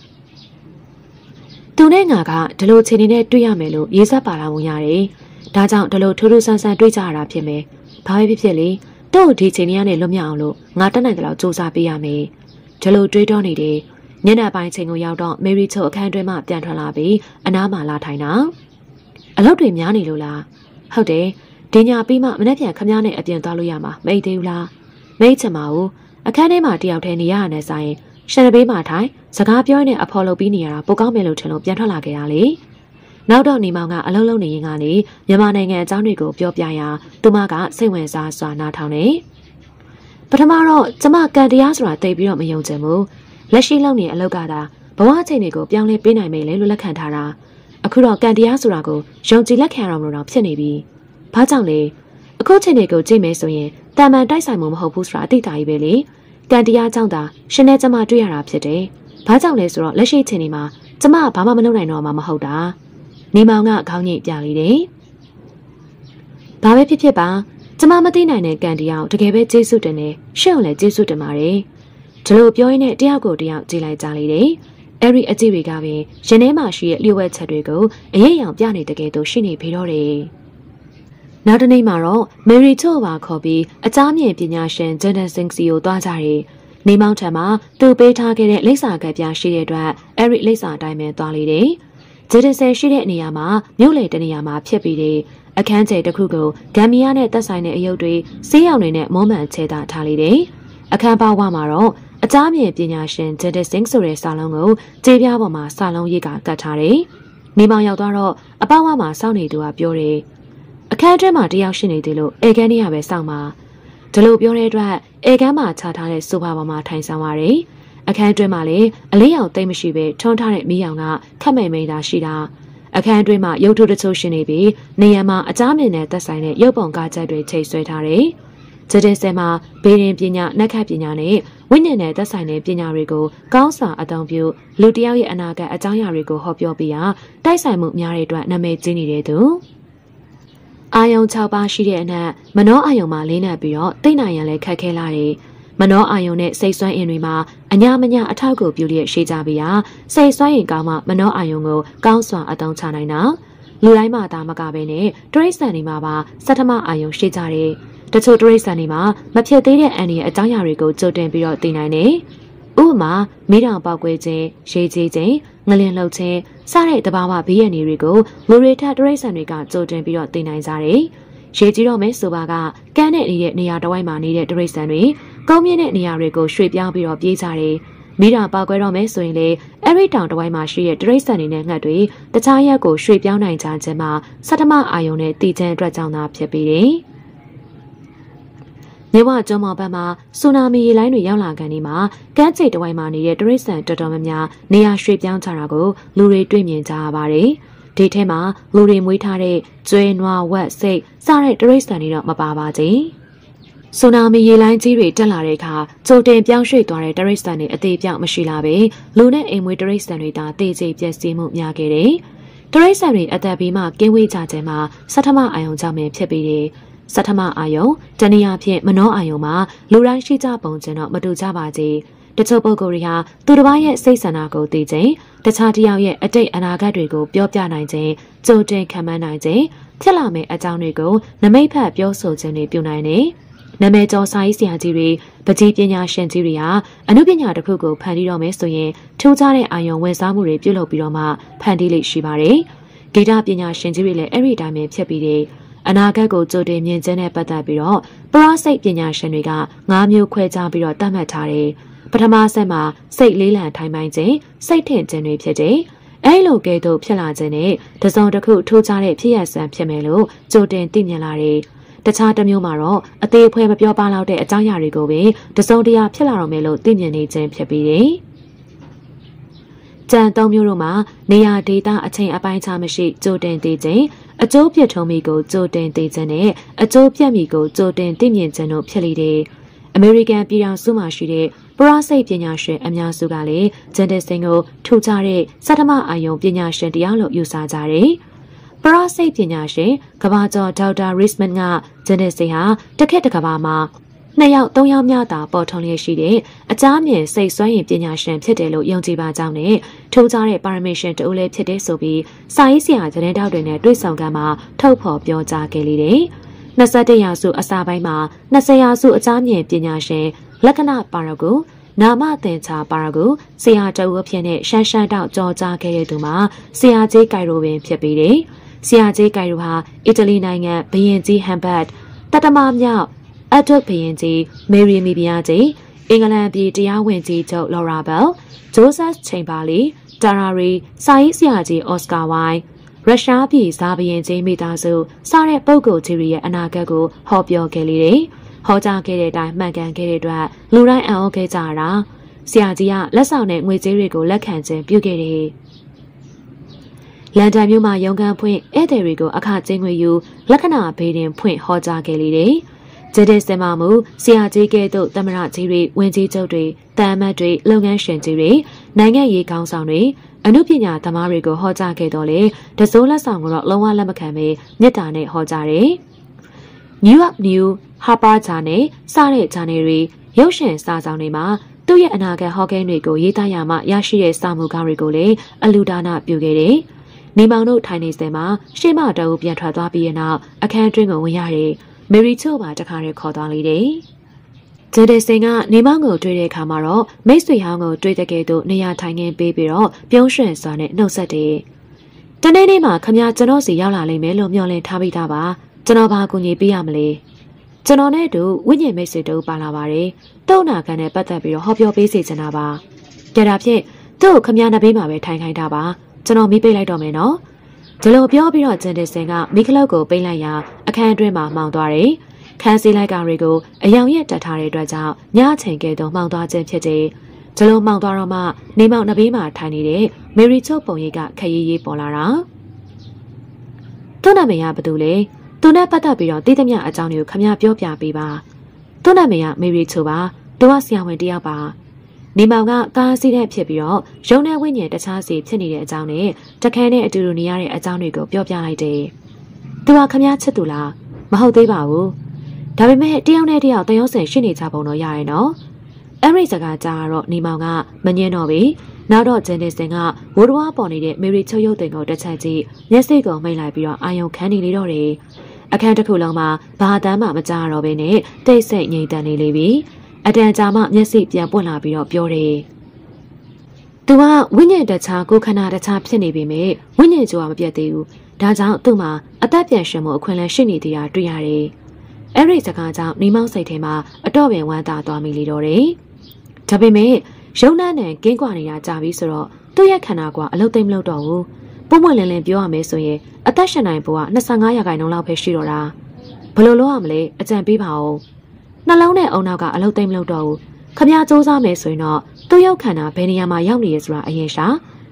သူနဲ့ငါကဒီလိုခြေနေနဲ့တွေ့ရမယ်လို့ရေးဆက်ပါလာမှုရတယ်ဒါကြောင့်ဒီလိုထူးထူးဆန်းဆန်းတွေ့ကြရတာဖြစ်မယ်ဘာပဲဖြစ်ဖြစ်လေတို့ဒီခြေနေရနဲ့လွတ်မြောက်အောင်လို့ငါတက်နိုင်တယ်လို့စူးစမ်းပေးရမယ်ဒီလိုတွေးတော့နေတယ်ညနေပိုင်းချိန်ကိုရောက်တော့မေရီချိုအခန်းတွင်းမှပြန်ထွက်လာပြီးအနားမှာလာထိုင်တာအလုပ်တွေများနေလို့လားဟုတ်တယ်ဒီညပြီးမှမနေ့ပြန်ခမည်းနဲ့အပြင်သွားလို့ရမှာမိတ်သေးဘူးလားမိတ်ချင်ပါဘူးအခန်းထဲမှာတယောက်တည်းနေရရတဲ့ဆိုင်ရှင်တပေးမှထိုင်စကားပြောနေအဖော်လုပ်ပြီးနေရတာပိုကောင်းမယ်လို့ထင်လို့ပြန်ထွက်လာခဲ့တာလေနောက်တော့နေမောင်ကအလုံးလုံးနေရင်ကနေမြန်မာနိုင်ငံအကြောင်းတွေကိုပြောပြရာသူမကစိတ်ဝင်စားစွာနားထောင်နေပထမတော့ကျမကန်တရားဆိုတာသိပြီးတော့မယုံချင်ဘူးလက်ရှိလုပ်နေအလုပ်ကသာဘဝချိန်တွေကိုပြောင်းလဲပေးနိုင်မယ်လေလို့လက်ခံထားတာအခုတော့ကန်တရားဆိုတာကိုယုံကြည်လက်ခံရအောင်လို့တော့ဖြစ်နေပြီဘာကြောင့်လဲအခုချိန်တွေကိုကြည့်မယ်ဆိုရင်တာမန်တိုက်ဆိုင်မှုမဟုတ်ဘူးဆိုတာအသိတာကြီးပဲလေကန်တရားကြောင့်သာရှင်နဲ့ကျမတွေ့ရတာဖြစ်တယ်ဘာကြောင့်လဲဆိုတော့လက်ရှိချိန်ဒီမှာကျမကဘာမှမလုပ်နိုင်တော့မှမဟုတ်တာနေမောင်ကခေါင်းညိတ်ပြလိုက်တယ်ဘာပဲဖြစ်ဖြစ်ပါကျမမသိနိုင်တဲ့ကန်တရားကိုတကယ်ပဲကျေးဇူးတင်တယ်ရှင့်ကိုလည်းကျေးဇူးတင်ပါတယ်ဒီလိုပြောရင်းနဲ့တယောက်ကိုတယောက်ကြည်လိုက်ကြလေတယ်အဲ့ဒီအကြည့်တွေကပင်ရင်ထဲမှာရှိတဲ့လျှို့ဝှက်ချက်တွေကိုအရေးအယောင်ပြနေတကယ်တော့ရှိနေပြီတော့တယ်နောက်တနေ့မှာတော့မယ်ရီချိုပါခေါ်ပြီးအကြားမြင်ပညာရှင်ဂျန်ဒန်စင်စီကိုသွားကြတယ်နေမောင်ထံမှာသူပေးထားခဲ့တဲ့လိပ်စာကပ်ပြားရှိတဲ့အတွက်အဲ့ဒီလိပ်စာအတိုင်းပဲသွားလေတယ်ဂျန်ဒန်ဆယ်ရှိတဲ့နေရာမှာမြို့လေတနေရာမှာဖြစ်ပြီးတဲ့အခန်းကျယ်တစ်ခုကိုဂမ်ဘီယာနဲ့သက်ဆိုင်တဲ့အယုတ်တွေဆေးရောင်တွေနဲ့မုံမှန်ချဲတာထားလေတယ်အခန်းပါဝါမှာတော့အကြားမြင်ပညာရှင်ဂျန်ဒန်စင်ဆိုတဲ့စာလုံးကိုကြေးပြားပေါ်မှာစာလုံးရေးကကတ်ထားတယ်နေမောင်ရောက်သွားတော့အပဝါမှာစောင့်နေသူကပြောတယ်အခန်းထဲမှာတယောက်ရှိနေသေးလို့အေကန်းနေရပဲစောင့်ပါဒီလိုပြောတဲ့အတွက်အေကန်းမှာချထားတဲ့ဆိုဖာပေါ်မှာထိုင်ဆောင်ရတယ်အခန်းတွင်းမှာလည်းအလေးရောင်သိမ့်မရှိပဲထွန်းထားတဲ့မီးရောင်ကခက်မိန်မိန်သာရှိတာအခန်းတွင်းမှာရုပ်ထုတချို့ရှိနေပြီးနေရာမှာအကြားမြင်တဲ့သက်ဆိုင်တဲ့ရုပ်ပုံကားချက်တွေချိန်ဆွဲထားတယ်ဂျဒင်ဆယ်မှာဘေးရင်ပညာနက်ခတ်ပညာနဲ့ဝိညာဉ်နဲ့သက်ဆိုင်တဲ့ပညာတွေကိုကောင်းစွာအသုံးပြုလူတစ်ယောက်ရဲ့အနာဂတ်အကြောင်းအရာတွေကိုဟောပြောပြရာတိုက်ဆိုင်မှုများတဲ့အတွက်နာမည်ကြီးနေတဲ့သူအာယုံ၆ပါးရှိတဲ့အနက်မနောအာယုံမှာလေးနက်ပြီးတော့သိနိုင်ရန်လည်းခက်ခဲလာတယ်မနောအာယုံနဲ့စိတ်ဆွမ်းအင်တွေမှာအညာမညာအထောက်ကိုပြုလျက်ရှိကြပြီးရာစိတ်ဆွမ်းအင်ကောင်းမှမနောအာယုံကိုကောင်းစွာအသုံးချနိုင်တာလူတိုင်းမှာဒါမကပဲနဲ့တရိတ်ဆန်တွေမှာပါစတ္တမအာယုံရှိကြတယ်တချို့တရိတ်ဆန်တွေမှာမဖြစ်သေးတဲ့အန်ဒီရဲ့အကြောင်းအရာတွေကိုကြိုတင်ပြီးတော့သိနိုင်တယ်ဥပမာမိတောင်ပေါက်ကွဲခြင်းရေကြီးခြင်းငလျင်လှုပ်ခြင်းစတဲ့တဘာဝဘေးရန်တွေကိုလူတွေထတရိတ်ဆန်တွေကကြိုတင်ပြီးတော့သိနိုင်ကြတယ်ရေကြီးတော့မယ်ဆိုပါကကန်းနဲ့နေတဲ့နေရာတစ်ဝိုက်မှာနေတဲ့တရိတ်ဆန်တွေကုန်းမြင့်တဲ့နေရာတွေကိုရွှေ့ပြောင်းပြီးတော့ပြေးကြတယ်မိတောင်ပေါက်ကွဲတော့မယ်ဆိုရင်လေအဲ့ဒီတောင်တစ်ဝိုက်မှာရှိတဲ့တရိတ်ဆန်တွေနဲ့ငှက်တွေတခြားရက်ကိုရွှေ့ပြောင်းနိုင်ကြခြင်းမှာစတ္တမအာယုံနဲ့တည်ခြင်းအတွက်ကြောင့်သာဖြစ်ပြီးတယ်မြေဝကျွန်းမော်ဘက်မှာဆူနာမီရေလိုင်းတွေရောက်လာကန်ဒီမှာကမ်းခြေတစ်ဝိုက်မှာနေတဲ့တရိတ်ဆန်တော်တော်များများနေရာရွှေ့ပြောင်းကြတာကိုလူတွေတွေ့မြင်ကြရပါတယ်။ဒဒီထဲမှာလူတွေမွေးထားတဲ့ကျွဲနွားဝက်စိတ်စတဲ့တရိတ်ဆန်တွေတော့မပါပါဘူး။ဆူနာမီရေလိုင်းကြီးတွေတက်လာတဲ့အခါကြိုတင်ပြောင်းရွှေ့သွားတဲ့တရိတ်ဆန်တွေအသေးပြောက်မရှိလာပဲလူနဲ့အိမ်မွေးတရိတ်ဆန်တွေသာတေးကျပျက်စီးမှုများခဲ့တယ်။တရိတ်ဆန်တွေအသက်ပြီးမှကင်းဝေးကြခြင်းမှာစထမအာယုံကြောင့်ပဲဖြစ်ပြီးတယ်။စထမအာယုံတနည်းအားဖြင့်မနောအာယုံမှာလူတိုင်းရှိကြပုံချင်းတော့မတူကြပါဘူး။တချို့ပုဂ္ဂိုလ်တွေဟာသူတစ်ပါးရဲ့စိတ်ဆန္ဒကိုသိခြင်းတခြားတစ်ယောက်ရဲ့အတိတ်အနာဂတ်တွေကိုပြောပြနိုင်ခြင်းကြိုတင်ခံမှန်းနိုင်ခြင်းဖြစ်လာမယ့်အကြောင်းတွေကိုနမိတ်ဖက်ပြောဆိုခြင်းတွေပြုနိုင်တယ်။နာမည်ကျော်စာရေးဆရာကြီးတွေပကြီးပညာရှင်ကြီးတွေဟာအနုပညာတစ်ခုကိုဖန်တီးတော့မယ်ဆိုရင်ထူးခြားတဲ့အာရုံဝင်စားမှုတွေပြုလုပ်ပြီးတော့မှဖန်တီးလိမ့်ရှိပါတယ်။ဂီတပညာရှင်ကြီးတွေလည်းအဲ့ဒီတိုင်းပဲဖြစ်ပြီးတယ်။အနာဂတ်ကိုကြိုတင်မြင်ခြင်းနဲ့ပတ်သက်ပြီးတော့ပရောစိတ်ပညာရှင်တွေကငါးမျိုးခွဲခြားပြီးတော့သတ်မှတ်ထားတယ်။ပထမဆက်မှာစိတ်လေးလံထိုင်ပိုင်းခြင်းစိတ်ထင်ခြင်းတွေဖြစ်တယ်။အဲလိုကဲ့သို့ဖြစ်လာခြင်းနဲ့တစုံတစ်ခုထိုးခြားတဲ့ဖြစ်ရဆန်ဖြစ်မယ်လို့ကြိုတင်သိမြင်လာတယ်။တခြားတစ်မျိုးမှာတော့အသေးအဖွဲမပြောပါတော့တဲ့အကြောင်းအရာတွေကိုပဲတစုံတရာဖြစ်လာတော့မယ်လို့သိမြင်နေခြင်းဖြစ်ပြီးတယ်။ကြံသုံးမျိုးတို့မှာနေရာဒေသအချိန်အပိုင်းခြားမရှိကြိုတင်သိခြင်းအကျိုးပြထုံးမိကိုကြိုတင်သိခြင်းနဲ့အကျိုးပြတ်မိကိုကြိုတင်သိမြင်ခြင်းတို့ဖြစ်လေတယ်။အမေရိကန်ပြည်ထောင်စုမှာရှိတဲ့ပရောစိတ်ပညာရှင်အများစုကလည်းဂျန်ဒစ်စင်ကိုထူခြားတဲ့စတမအာယုံပညာရှင်တရားလို့ယူဆကြတယ်။ပရောစိတ်ပညာရှင်ကဘာကျော်ဒေါက်တာရစ်မန်ကဂျန်ဒစ်စင်ဟာတစ်ခက်တစ်ကဘာမှာနှစ်ယောက်သုံးယောက်များသာပေါ်ထွန်းလျက်ရှိတဲ့အကြမ်းမြင်စိတ်စွမ်းရည်ပညာရှင်ဖြစ်တယ်လို့ယုံကြည်ပါကြောင်းနဲ့ထူးခြားတဲ့ပါရမီရှင်တူလည်းဖြစ်တဲ့ဆိုပြီးစာရေးဆရာဂျန်တောက်တွေနဲ့တွေ့ဆုံကမ်းမှာထုတ်ဖော်ပြောကြားခဲ့လေတယ်။နှစ်ဆယ့်တစ်ရာစုအစာပိုင်းမှာနှစ်ဆယ်ရာစုအကြမ်းမြင်ပညာရှင်လက္ခဏာပါရဂုနာမသင်္ချာပါရဂုဆရာတဦးအဖြစ်နဲ့ရှမ်းရှမ်းတောက်ကြောကြားခဲ့တဲ့သူမှာဆရာကြီးကိုင်ရိုပင်ဖြစ်ပြီးတယ်။ဆရာကြီးကိုင်ရိုဟာအီတလီနိုင်ငံဘုရင်ကြီးဟမ်ဘတ်တတမမြောက်အဒွတ်ဘုရင်ကြီးမေရီမီဘီယာကြီးအင်္ဂလန်ပြည်တရားဝင်ကြီးချုပ်လော်ရာဘယ်ဂျိုးဆက်ချိန်ပါလီတာရာရီစာရေးဆရာကြီးအော်စကာဝိုင်ရုရှားပြည်ဇာဘုရင်ကြီးမိသားစုစတဲ့ပုဂ္ဂိုလ်ကြီးတွေရဲ့အနာဂတ်ကိုဟောပြောခဲ့လေတယ်။ဟောကြားခဲ့တဲ့အတိုင်းမှန်ကန်ခဲ့တဲ့အတွက်လူတိုင်းအံ့ဩခဲ့ကြတာဆရာကြီးကလက်ဆောင်နဲ့ငွေကြေးတွေကိုလက်ခံခြင်းပြုခဲ့တယ်။လန်ဒန်မြို့မှာရုံးခန်းဖွင့်ဧည့်သည်တွေကိုအခကျင်းငွေယူလက္ခဏာဘေးတင်ဖွင့်ဟောကြားခဲ့လေတယ်။ဂျေဒစ်စင်မာမူဆရာကြီးကဲ့သို့သမရကြီးတွေဝင်ကြီးချုပ်တွေတန်အမတ်တွေလုပ်ငန်းရှင်ကြီးတွေနိုင်ငံရေးခေါင်းဆောင်တွေအမှုပညာသမားတွေကိုဟောကြားခဲ့တော့လေတစိုးလက်ဆောင်ကိုတော့လုံးဝလက်မခံပဲမြစ်တာနဲ့ဟောကြားတယ်။ New York New Harper Journal စတဲ့ journal တွေရုပ်ရှင်စာဆောင်တွေမှာသူ့ရဲ့အနာဂတ်ဟောကိန်းတွေကိုရေးသားရမှရရှိတဲ့စာမူကားတွေကိုလည်းအလူဒါနပြုခဲ့တယ်။နေမောင်တို့ထိုင်နေစင်မှာရှေ့မတအုပ်ပြန်ထွက်သွားပြီးတဲ့နောက်အခန်းတွင်းကိုဝင်ရတယ်။မေရီချိုပါတခါတည်းခေါ်သွားလေတယ်။ဂျေဒစ်စင်ကနေမောင်ကိုတွေ့တဲ့အခါမှာတော့မိတ်ဆွေဟောင်းကိုတွေ့တဲ့ကဲ့သို့နေရာထိုင်ခင်းပေးပြီးတော့ပြုံးရွှင်စွာနဲ့နှုတ်ဆက်တယ်။တနေ့နေ့မှာခမကျွန်တော်စီရောက်လာလိမ့်မယ်လို့မျှော်လင့်ထားပြီးသားပါ။ကျွန်တော်ဘာကူညီပေးရမလဲ။ကျွန်တော်နဲ့အတူဝိညာဉ်မိတ်ဆွေတို့ပါလာပါတယ်။တုံနာခံနဲ့ပတ်သက်ပြီးတော့ဟောပြောပေးစီချင်တာပါ။ကြတာဖြင့်သူ့ကိုခမရနှစ်ဘေးမှာပဲထိုင်ခိုင်းတာပါ။ကျွန်တော်မိပိတ်လိုက်တော့မယ်နော်။ဒီလိုပြောပြီးတော့ဂျန်ဒစ်စင်ကမိခလောက်ကိုပိတ်လိုက်ရာအခန်းအတွင်းမှာမှောင်သွားတယ်။ခန်းစီလိုက်ကောင်တွေကိုအယောင်ရက်တက်ထားတဲ့အတွက်ကြောင့်ညအချိန်ကဲတော့မှောင်သွားခြင်းဖြစ်တယ်။ဒီလိုမှောင်သွားတော့မှနေမောင်နှစ်ဘေးမှာထိုင်နေတဲ့မေရီချိုပုံရိပ်ကခရီးရေးပေါ်လာတာ။သူ့နာမည်ကဘာတူလဲ။သူနဲ့ပတ်သက်ပြီးတော့တည်သမျှအကြောင်းတွေကိုခမရပြောပြပေးပါ။သူ့နာမည်ကမေရီချိုပါ။သူကဆရာဝန်တယောက်ပါ။နေမောင်ကကားစီးတဲ့ဖြစ်ပြီးတော့ရုံနဲ့ဝိညာဉ်တခြားစီဖြစ်နေတဲ့အကြောင်းနဲ့တခန်းနဲ့အတူတူနေရတဲ့အကြောင်းတွေကိုပြောပြလိုက်တယ်။သူကခမရချစ်သူလား။မဟုတ်သေးပါဘူး။ဒါပေမဲ့တယောက်နဲ့တယောက်တယောက်ဆင်ရှိနေကြပုံတော့ရရဲ့နော်။အဲ့ဒီစကားကြားတော့နေမောင်ကမငင်းတော့ပြီ။နောက်တော့ဂျန်ဒစ်စင်ကဝိုးတော်ပေါ်နေတဲ့မေရီချိုရုပ်တင်ကိုတစ်ချက်ကြည့်မျက်စိကိုမိတ်လိုက်ပြီးတော့အာယုံခံနေလေတော့တယ်။အခန်းတစ်ခုလုံးမှာဘာတမ်းမှမကြားတော့ဘဲနဲ့တိတ်ဆိတ်ငြိမ်သက်နေလေပြီ။အတန်ကြာမှမျက်စိပြန်ပွင့်လာပြီးတော့ပြောတယ်။သူကဝိညာဉ်တခြားကိုခန္ဓာတခြားဖြစ်နေပေမဲ့ဝိညာဉ်ကြွားမပြတ်သေးဘူး။ဒါကြောင့်သူ့မှာအသက်ပြန်ရှင်မှုအခွင့်အလမ်းရှိနေသေးတာတွေ့ရတယ်။အဲ့ဒီစကားကြောင့်နေမောင်စိတ်ထဲမှာအတော့ပင်ဝမ်းသာသွားမိလေတော့တယ်။ဒါပေမဲ့ရုံနှံ့နဲ့ကင်းကွာနေတာကြာပြီဆိုတော့သူ့ရဲ့ခန္ဓာကအလုတ်သိမ့်မလို့တော့ဘူး။ပုံမှန်လင်းလင်းပြောရမယ်ဆိုရင်အသက်ရှင်နိုင်ဖို့ကနှစ်ဆယ့်ငါးရာခိုင်နှုန်းလောက်ပဲရှိတော့တာ။ဘယ်လိုလုပ်ရမလဲအကြံပေးပါဦး။နှလုံးနဲ့အုံနောက်ကအလုတ်သိမ့်မလို့တော့ဘူး။ခမရစူးစမ်းမယ်ဆိုရင်တော့သူ့ရုပ်ခန္ဓာဘယ်နေရာမှာရောက်နေရဆိုတာအရင်ရှာ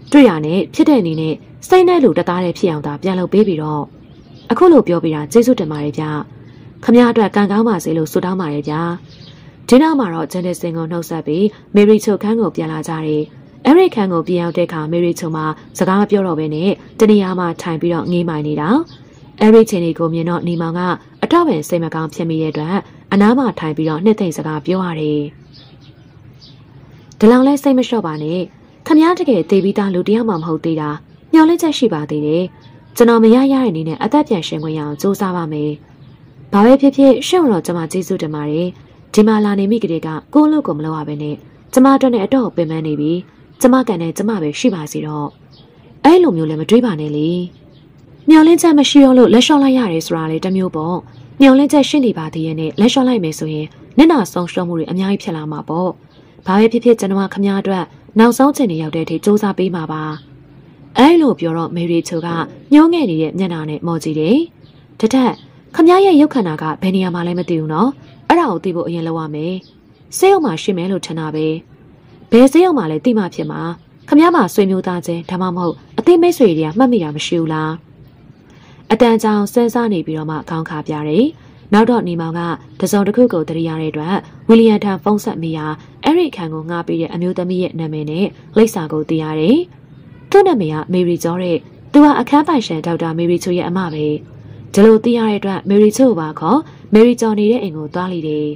တွေ့ရနဲ့ဖြစ်တဲ့အနေနဲ့စိတ်နဲ့လူတသားတဲ့ဖြစ်အောင်သာပြန်လုပ်ပေးပြီးတော့အခုလိုပြောပြတာကျေးဇူးတင်ပါတယ်ဗျခမရအတွက်ကံကောင်းပါစေလို့ဆုတောင်းပါတယ်ဗျဒီနောက်မှာတော့ဂျန်ဒစ်စင်ကိုနှုတ်ဆက်ပြီးမေရီချိုခန်းကိုပြန်လာကြတယ်အဲ့ဒီခန်းကိုပြန်ရောက်တဲ့အခါမေရီချိုမှာစကားမပြောတော့ဘဲနဲ့တနေရာမှာထိုင်ပြီးတော့ငေးမိုင်နေတာအဲ့ဒီချိန်လေးကိုမြင်တော့နေမောင်ကအတော့ပင်စိတ်မကောင်းဖြစ်မိတဲ့အတွက်အနားမှာထိုင်ပြီးတော့နှစ်သိမ့်စကားပြောရတယ်ဒီလောက်လဲစိတ်မလျှော့ပါနဲ့ခမရတကယ်တေးပြီးသားလူတယောက်မှမဟုတ်သေးတာမျောလင့်ချက်ရှိပါသေးတယ်ကျွန်တော်မရရတဲ့အနေနဲ့အသက်ပြန်ရှင်ခွင့်ရအောင်စူးစမ်းပါမယ်ဘာပဲဖြစ်ဖြစ်ရှင့်တော့ကျွန်မကျေးဇူးတင်ပါတယ်ဒီမှာလာနေမိကလေးကကိုယ့်အလုပ်ကိုမလုပ်ရဘဲနဲ့ကျမအတွက်နဲ့အတော့ပင်ပန်းနေပြီကျမကန်နဲ့ကျမပဲရှိပါစီတော့အဲ့လိုမျိုးလည်းမတွေးပါနဲ့လေမျောလင့်ချက်မရှိတော့လို့လက်လျှော့လိုက်ရတယ်ဆိုတာလေတမျိုးပေါ့မျောလင့်ချက်ရှိနေပါသေးရဲ့နဲ့လက်လျှော့လိုက်မယ်ဆိုရင်မျက်နှာဆုံးရှုံးမှုတွေအများကြီးဖြစ်လာမှာပေါ့ဘာပဲဖြစ်ဖြစ်ကျွန်တော်ခမများအတွက်နောက်ဆုံးချိန်တွေရောက်တဲ့အထိစူးစမ်းပေးမှာပါအဲ့လိုပြောတော့မေရီချိုကညှိုးငယ်နေတဲ့မျက်နှာနဲ့မော်ကြည့်တယ်တထက်ခမရဲ့ရုပ်ခန္ဓာကဘယ်နေရာမှာလဲမသိဘူးနော်အဲ့ဒါကိုသိဖို့အရင်လုပ်ရမယ်ဆေးရုံမှာရှိမယ်လို့ထင်တာပဲဘယ်ဆေးရုံမှာလဲသိမှဖြစ်မှာခမမှာဆွေမျိုးသားချင်းဒါမှမဟုတ်အသိမိတ်ဆွေတွေကမှတ်မိတာမရှိဘူးလားအတန်ကြောင်စဉ်းစားနေပြီးတော့မှခေါင်းခါပြတယ်နောက်တော့နေမောင်ကတစုံတစ်ခုကိုတရိရတဲ့အတွက်ဝီလီယံထံဖုန်းဆက်မိရာအဲ့ဒီခန်းကိုငှားပြီးတဲ့အမျိုးသမီးရဲ့နာမည်နဲ့လိပ်စာကိုသိရတယ်သူ့နာမည်ကမေရီဂျော်တဲ့သူကအခန်းပိုင်ရှင်ဒေါက်တာမေရီချိုရဲ့အမပဲဒီလိုသိရတဲ့အတွက်မေရီချိုပါခေါ်မေရီဂျော်နေတဲ့အိမ်ကိုသွားလိတယ်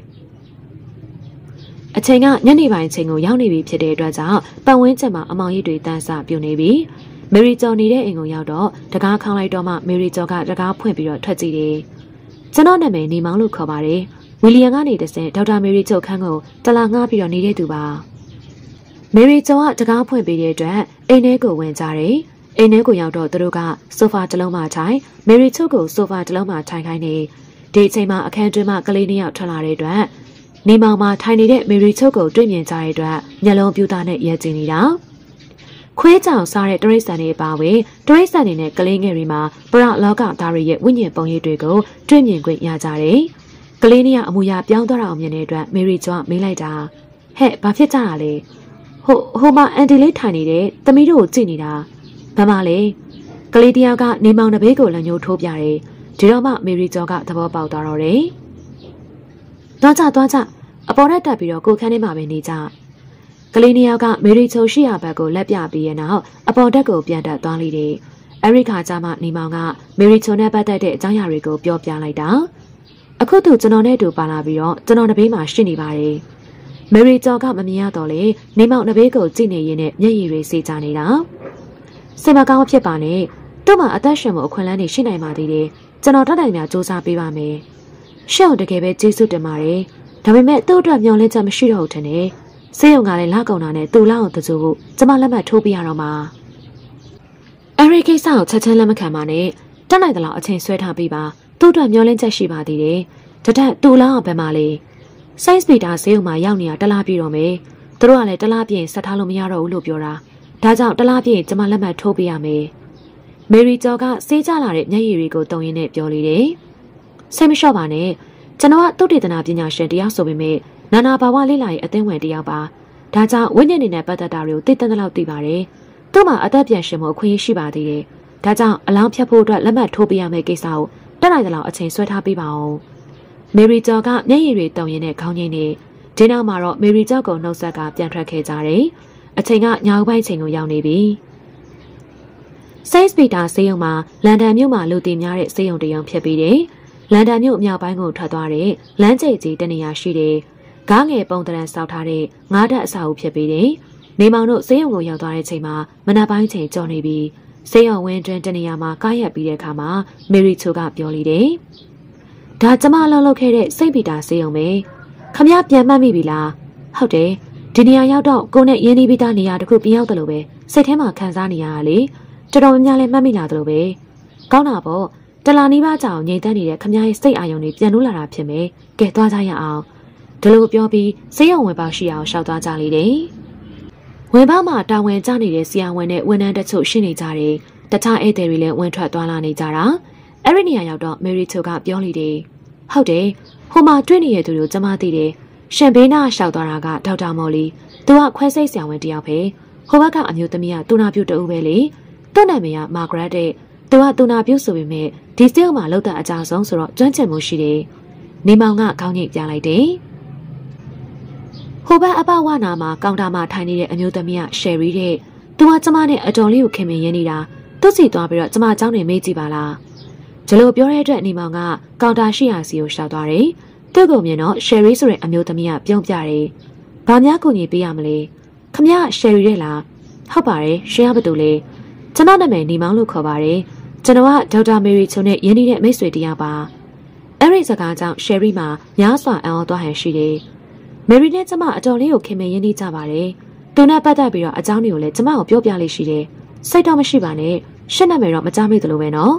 အချိန်ကညနေပိုင်းအချိန်ကိုရောက်နေပြီဖြစ်တဲ့အတွက်ကြောင့်ပတ်ဝန်းကျင်မှာအမောင်ရိပ်တွေတန်းဆပြုံနေပြီမေရီဂျော်နေတဲ့အိမ်ကိုရောက်တော့တကားခေါင်းလိုက်တော့မှမေရီဂျော်ကတကားဖွင့်ပြီးတော့ထွက်ကြည့်တယ်ကျွန်တော်နာမည်နေမောင်လို့ခေါ်ပါတယ်ဝီလီယံကနေတဆင့်ဒေါက်တာမေရီချိုခန်းကိုတလာငှားပြီးတော့နေတဲ့သူပါမေရီဂျော်ကတကားဖွင့်ပေးတဲ့အတွက်အိမ်ထဲကိုဝင်ကြတယ်အိမ်ထဲကိုရောက်တော့သူတို့ကဆိုဖာတစ်လုံးမှထိုင်မေရီချိုကိုဆိုဖာတစ်လုံးမှထိုင်ခိုင်းနေဒီအချိန်မှာအခန်းတွင်းမှာကလေးနှစ်ယောက်ထွက်လာတဲ့အတွက်နေမောင်မှာထိုင်နေတဲ့မေရီချိုကိုတွေ့မြင်ကြတဲ့အတွက်မျက်လုံးပြူသားနဲ့ရဲကျင်နေတာခွေးကြောင်စားတဲ့တရိတ်ဆန်တွေပါဝင်တရိတ်ဆန်တွေနဲ့ကလေးငယ်တွေမှာပရလောကသားတွေရဲ့ဝိညာဉ်ပုံရိပ်တွေကိုတွေ့မြင်ခွင့်ရကြတယ်။ကလေးနှစ်ယောက်အမူအရာပြောင်းသွားတာအောင်မြင်တဲ့အတွက်မေရီကျွမ်းမေးလိုက်တာဟဲ့ဘာဖြစ်ကြတာလဲဟိုဟိုမှာအန်တီလေးထိုင်နေတဲ့သမီးတို့ကိုကြည့်နေတာဘာမှလဲကလေးတယောက်ကနေမောင်တစ်ဘေးကိုလက်ညှိုးထိုးပြတယ်ဒီတော့မှမေရီကျော်ကသဘောပေါက်သွားတော့တယ်။သွားကြသွားကြအပေါ်တက်တက်ပြီးတော့ကိုခန်းထဲမှာပဲနေကြကလေးနှစ်ယောက်ကမေရီချိုရှိရာဘက်ကိုလက်ပြပြီးရဲ့နောက်အပေါ်တက်ကိုပြန်တက်သွားလိမ့်တယ်။အဲဒီခါကျမှနေမောင်ကမေရီချိုနဲ့ပတ်သက်တဲ့အကြောင်းအရာတွေကိုပြောပြလိုက်တာ။အခုသူကျွန်တော်နဲ့အတူပါလာပြီးတော့ကျွန်တော်တပည့်မှာရှိနေပါတယ်။မေရီကျော်ကမမြင်ရတော့လေနေမောင်တပည့်ကိုကြည့်နေရင်းနဲ့မျက်ရည်တွေစေးကြနေတာ။စိတ်မကောင်းဖြစ်ပါနဲ့သူ့မှာအသက်ရှင်မှုအခွင့်အလမ်းတွေရှိနိုင်ပါသေးတယ်။ကျွန်တော်တတ်နိုင်များစူးစမ်းပေးပါမယ်။ရှေ့အောင်တကယ်ပဲကျေးဇူးတင်ပါတယ်။ဒါပေမဲ့သူ့အတွက်မျှော်လင့်ချက်မရှိတော့ဘူးထင်တယ်။ဆေးရုံကလည်းလာကုန်တာနဲ့သူ့လောက်အောင်တစိုးဖို့ကျမလက်မှတ်ထိုးပြရတော့မှာအဲရီကိစ္စကိုချက်ချင်းလက်မခံပါနဲ့တက်နိုင်သလောက်အချိန်ဆွဲထားပြီးပါသူ့အတွက်မျှော်လင့်ချက်ရှိပါသေးတယ်တထက်သူ့လောက်အောင်ပဲမလေးစိတ်စပီတာဆေးရုံမှာရောက်နေတာတလားပြည့်တော့မယ်သူတို့ကလည်းတလားပြည့်ဆက်ထားလို့မရတော့ဘူးလို့ပြောတာဒါကြောင့်တလားပြည့်ကျမလက်မှတ်ထိုးပြရမယ်မေရီကျော်ကစေးကြလာတဲ့မျက်ရည်တွေကိုတုံရင်းနဲ့ပြောလေတယ်စိတ်မလျှော့ပါနဲ့ကျွန်တော်ကသုတေသနပညာရှင်တရားဆိုပေမဲ့နာနာဘာဝလေးလာရဲ့အသင်းဝင်တယောက်ပါဒါကြောင့်ဝိညာဉ်နေနဲ့ပတ်သက်တာတွေကိုသိတဲ့လောက်သိပါတယ်သူ့မှာအသက်ပြန်ရှင်မှုအခွင့်အရေးရှိပါသေးတယ်ဒါကြောင့်အလောင်းဖြတ်ဖို့အတွက်လက်မှတ်ထိုးပေးရမယ့်ကိစ္စကိုတက်နိုင်သလောက်အချိန်ဆွဲထားပေးပါဦးမေရီကျော်ကမျက်ရည်တွေတုံရင်းနဲ့ခေါင်းငိမ့်နေဒီနောက်မှာတော့မေရီကျော်ကိုနှုတ်ဆက်ကပြန်ထွက်ခဲ့ကြတယ်အချိန်ကညောင်ပိုင်းချိန်ကိုရောက်နေပြီစိတ်စပီတာဆေးရုံမှာလန်ဒန်မြို့မှာလူသိများတဲ့ဆေးရုံတရုံဖြစ်ပြီးတယ်လန်ဒန်မြို့မြောက်ပိုင်းကိုထွက်သွားတဲ့လမ်းကျိတ်ကြီးတနေရာရှိတယ်ကားငယ်ပုံတရံဆောက်ထားတဲ့ငါးဓာတ်အစာအုပ်ဖြစ်ပြီးတယ်နေမောင်တို့ဆေးရုံကိုရောက်သွားတဲ့ချိန်မှာမနက်ပိုင်းချိန်ကျော်နေပြီဆေးရုံဝင်းတွင်တနေရာမှာကားရက်ပြီးတဲ့အခါမှာမေရီချိုကပြောလိတယ်ဒါကျမအလုပ်လုပ်ခဲ့တဲ့စိတ်ပီတာဆေးရုံပဲခမရပြန်မှတ်မိပြီလားဟုတ်တယ်ဒီနေရာရောက်တော့ကိုနဲ့ရင်းနှီးပြီးသားနေရာတစ်ခုပြန်ရောက်တယ်လို့ပဲစိတ်ထဲမှာခံစားနေရတာလေတော်တော်များများလည်းမှတ်မိလာတယ်လို့ပဲကောင်းတာပေါ့တလာနီးပါးကြောင်ငြိမ်သက်နေတဲ့ခမရရဲ့စိတ်အာရုံတွေပြန်လို့လာတာဖြစ်မယ်ကဲသွားကြရအောင်ဒီလိုပြောပြီးဆေးရုံဝင်ပေါရှိအောင်ရှောက်သွားကြလေတယ်ဝင်ပေါမှာတာဝန်ကျနေတဲ့ဆရာဝန်နဲ့ဝန်ထမ်းတချို့ရှိနေကြတယ်တခြားဧည့်သည်တွေလည်းဝင်ထွက်သွားလာနေကြတာအဲ့ဒီနေရာရောက်တော့မေရီချိုကပြောလိတယ်ဟုတ်တယ်ဟိုမှာတွေ့နေတဲ့သူတို့ကျမသိတယ်ရှင်ဘေးနာရှောက်သွားတာကဒေါက်တာမော်လီသူကခွဲစိတ်ဆရာဝန်တယောက်ပဲဟဟိုဘက်ကအမျိုးသမီးကတူနာပြုတ်တူပဲလေသူ့နာမည်ကမာဂရက်တဲ့သူကတူနာပြုတ်ဆိုပေမဲ့ဒီစက်မှာလောက်တဲ့အကြဆုံးဆိုတော့ကျွမ်းကျင်မှုရှိတယ်နေမောင်ကခေါင်းညိတ်ပြလိုက်တယ်ဟိုဘက်အပဝနာမှာကောင်တာမှာထိုင်နေတဲ့အမျိုးသမီးကရှယ်ရီတဲ့သူကကျမနဲ့အတော်လေးကိုခင်မင်ရင်းနေတာသူ့စီသွားပြီးတော့ကျမအเจ้าနဲ့မေးကြည့်ပါလားဒီလိုပြောတဲ့အတွက်နေမောင်ကကောင်တာရှိရာစီကိုရှောက်သွားတယ်သူ့ကိုမြင်တော့ရှယ်ရီဆိုတဲ့အမျိုးသမီးကပြုံးပြတယ်ဘာများကူညီပေးရမလဲခမရရှယ်ရီရဲ့လားဟုတ်ပါတယ်ရှင်ရဘသူလဲကျွန်တော်နာမည်နေမောင်လို့ခေါ်ပါတယ်ကျွန်တော်ကဒေါက်တာမေရီချုံနဲ့ရင်းနှီးတဲ့မိတ်ဆွေတရားပါအဲ့ဒီစကားကြောင့်ရှယ်ရီမှာများစွာအံ့ဩသွားဟန်ရှိတယ်မေရီနဲ့ကျမအတော်လေးကိုခင်မင်ရင်းနှီးကြပါတယ်သူနဲ့ပတ်သက်ပြီးတော့အကြောင်းတွေကိုလည်းကျမကိုပြောပြလေးရှိတယ်စိတ်တော့မရှိပါနဲ့ရှင်းနာမည်တော့မကြားမိသလိုပဲနော်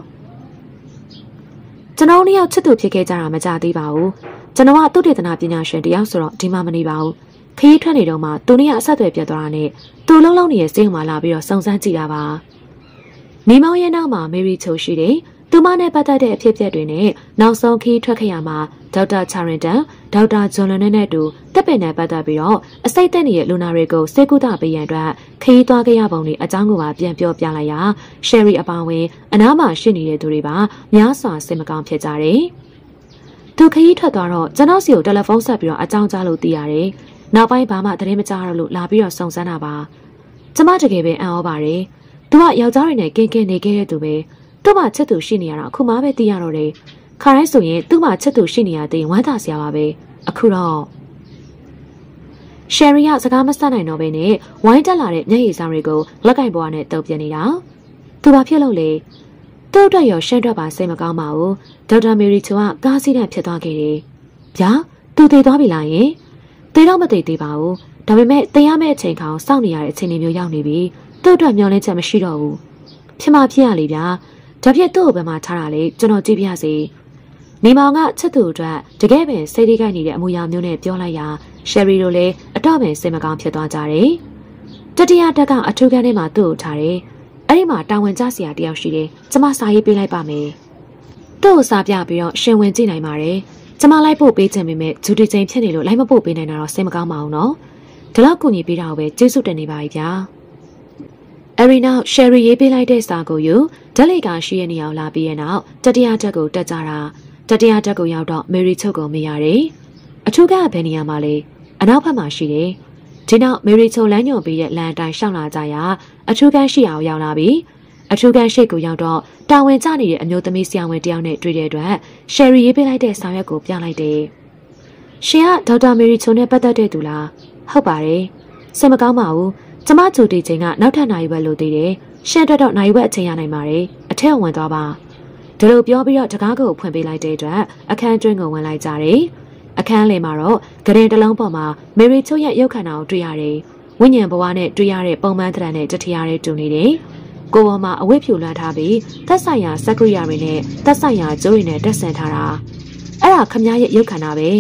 ကျွန်တော်တို့ယောက်ချစ်သူဖြစ်ခဲ့ကြတာမကြသေးပါဘူးကျွန်တော်ကသုတေသနပညာရှင်တယောက်ဆိုတော့ဒီမှမနေပါဘူးခရီးထွက်နေတော့မှသူနဲ့အဆက်အသွယ်ပြတ်သွားတာနဲ့သူလုံးလုံးနေတဲ့စိတ်မှလာပြီးတော့စုံစမ်းကြည့်တာပါနေမောင်ရဲ့နောက်မှာမေရီချိုရှိတယ်သူမနဲ့ပတ်သက်တဲ့အဖြစ်အပျက်တွေနဲ့နောက်ဆုံးခရီးထွက်ခဲ့ရမှာဒေါက်တာချာရင်တန်ဒေါက်တာဂျွန်လွန်နဲ့တူတပ်ပင်နဲ့ပတ်သက်ပြီးတော့အစိတ်သက်နေတဲ့လူနာတွေကိုစေကုသပေးရန်အတွက်ခရီးသွားခဲ့ရပုံတွေအကြောင်းကိုပါပြန်ပြောပြလိုက်ရာရှယ်ရီအပါဝင်အနားမှာရှိနေတဲ့သူတွေပါများစွာစိတ်မကောင်းဖြစ်ကြတယ်သူခရီးထွက်သွားတော့ကျွန်တော်စီကိုတယ်လီဖုန်းဆက်ပြီးတော့အကြောင်းကြားလို့သိရတယ်နောက်ပိုင်းဘာမှသတင်းမကြားတော့လို့လာပြီးတော့စုံစမ်းတာပါကျမတကယ်ပဲအံ့ဩပါတယ်သူကယောက်ျားတွေနဲ့ကင်းကင်းနေခဲ့တဲ့သူပဲသူ့မှာချစ်သူရှိနေရတာအခုမှပဲသိရတော့တယ်ခါတိုင်းဆိုရင်သူ့မှာချစ်သူရှိနေရတဲ့ဝမ်းသာစရာပါပဲအခုတော့ရှယ်ရီကစကားမဆက်နိုင်တော့ဘဲနဲ့ဝိုင်းတက်လာတဲ့မျက်ရည်ဆောင်တွေကိုလက်ကင်ပေါ်နဲ့တုပ်ပြနေတာသူဘာဖြစ်လို့လဲသူ့အတွက်ရောရှင်းတော့ပါစိတ်မကောင်းပါဘူးဒေါက်တာမေရီချိုကကားစီးတဲ့ဖြစ်သွားခဲ့တယ်ဗျာသူတည်သွားပြီလားယင်တည်တော့မတည်သေးပါဘူးဒါပေမဲ့တင်ရမယ့်အချိန်ခေါင်စောင့်နေရတဲ့အချိန်မျိုးရောက်နေပြီသူ့အတွက်မျှော်လင့်ချက်မရှိတော့ဘူးဖြစ်မှဖြစ်ရလေဗျာဒါဖြစ်သူ့ကိုဘယ်မှာထားတာလဲကျွန်တော်ကြည့်ပြစေနေမောင်ကချစ်သူအတွက်တကယ်ပင်စိတ်ထိခိုက်နေတဲ့အမူအရာမျိုးနဲ့ပြောလိုက်ရာရှယ်ရီတို့လည်းအတော့ပင်စိတ်မကောင်းဖြစ်သွားကြတယ်တတိယတက်ကအထူးခန်းထဲမှာသူ့ကိုထားတယ်အဲ့ဒီမှာတာဝန်ကျစရာတယောက်ရှိတယ်ကျမစာရေးပေးလိုက်ပါမယ်သူ့ကိုစာပြပြီးတော့ရှင်ဝင်ကြည့်နိုင်ပါတယ်ကျမလိုက်ဖို့ပေးချင်ပေမဲ့ဂျူတီချိန်ဖြစ်နေလို့လိုက်မဖို့ပေးနိုင်တာတော့စိတ်မကောင်းပါဘူးနော်ဒီလောက်ကူညီပေးတာကိုပဲကျေးဇူးတင်နေပါပြီဗျာအရီနောက်ရှယ်ရီရေးပေးလိုက်တဲ့စာကိုယူဓာတ်လေးကရှိရနေအောင်လာပြီးရဲ့နောက်တတိယတက်ကိုတက်ကြတာတတိယတက်ကိုရောက်တော့မေရီချုပ်ကိုမြင်ရတယ်အထူးကဘယ်နေရာမှာလဲအနောက်ဘက်မှာရှိတယ်ဒီနောက်မေရီချုပ်လမ်းညွှန်ပေးတဲ့လမ်းအတိုင်းရှောက်လာကြရာအထူးကရှိအောင်ရောက်လာပြီးအထူးကရှိကိုရောက်တော့တာဝန်ကျနေတဲ့အမျိုးသမီးဆရာဝန်တယောက်နဲ့တွေ့တဲ့အတွက်ရှယ်ရီရေးပေးလိုက်တဲ့စာရွက်ကိုပြလိုက်တယ်ရှင်ကဒေါက်တာမေရီချုပ်နဲ့ပတ်သက်တဲ့သူလားဟုတ်ပါတယ်စိတ်မကောင်းပါဘူးကျမဂျူတီချိန်ကနောက်ထပ်နိုင်ဘက်လို့သေးတယ်ရှက်တော့တော့နိုင်ဘက်အချိန်ရနိုင်ပါတယ်အထက်ဝင်သွားပါဒီလိုပြောပြီးတော့တကားကိုဖွင့်ပေးလိုက်တဲ့အတွက်အခန်းတွင်းကိုဝင်လိုက်ကြတယ်အခန်းလယ်မှာတော့ဂရင်တလုံးပေါ်မှာမေရီချိုရဲ့ရုပ်ခန္ဓာကိုတွေ့ရတယ်ဝိညာဉ်ဘဝနဲ့တွေ့ရတဲ့ပုံမှန်သဏ္ဍာန်နဲ့တထရတဲ့တူနေတယ်ကိုယ်ပေါ်မှာအဝတ်ဖြူလွှမ်းထားပြီးသက်ဆိုင်ရာစက်ကရိယာတွေနဲ့သက်ဆိုင်ရာကျိုးတွေနဲ့တက်ဆင်ထားတာအဲ့ဒါခမရဲ့ရုပ်ခန္ဓာပဲ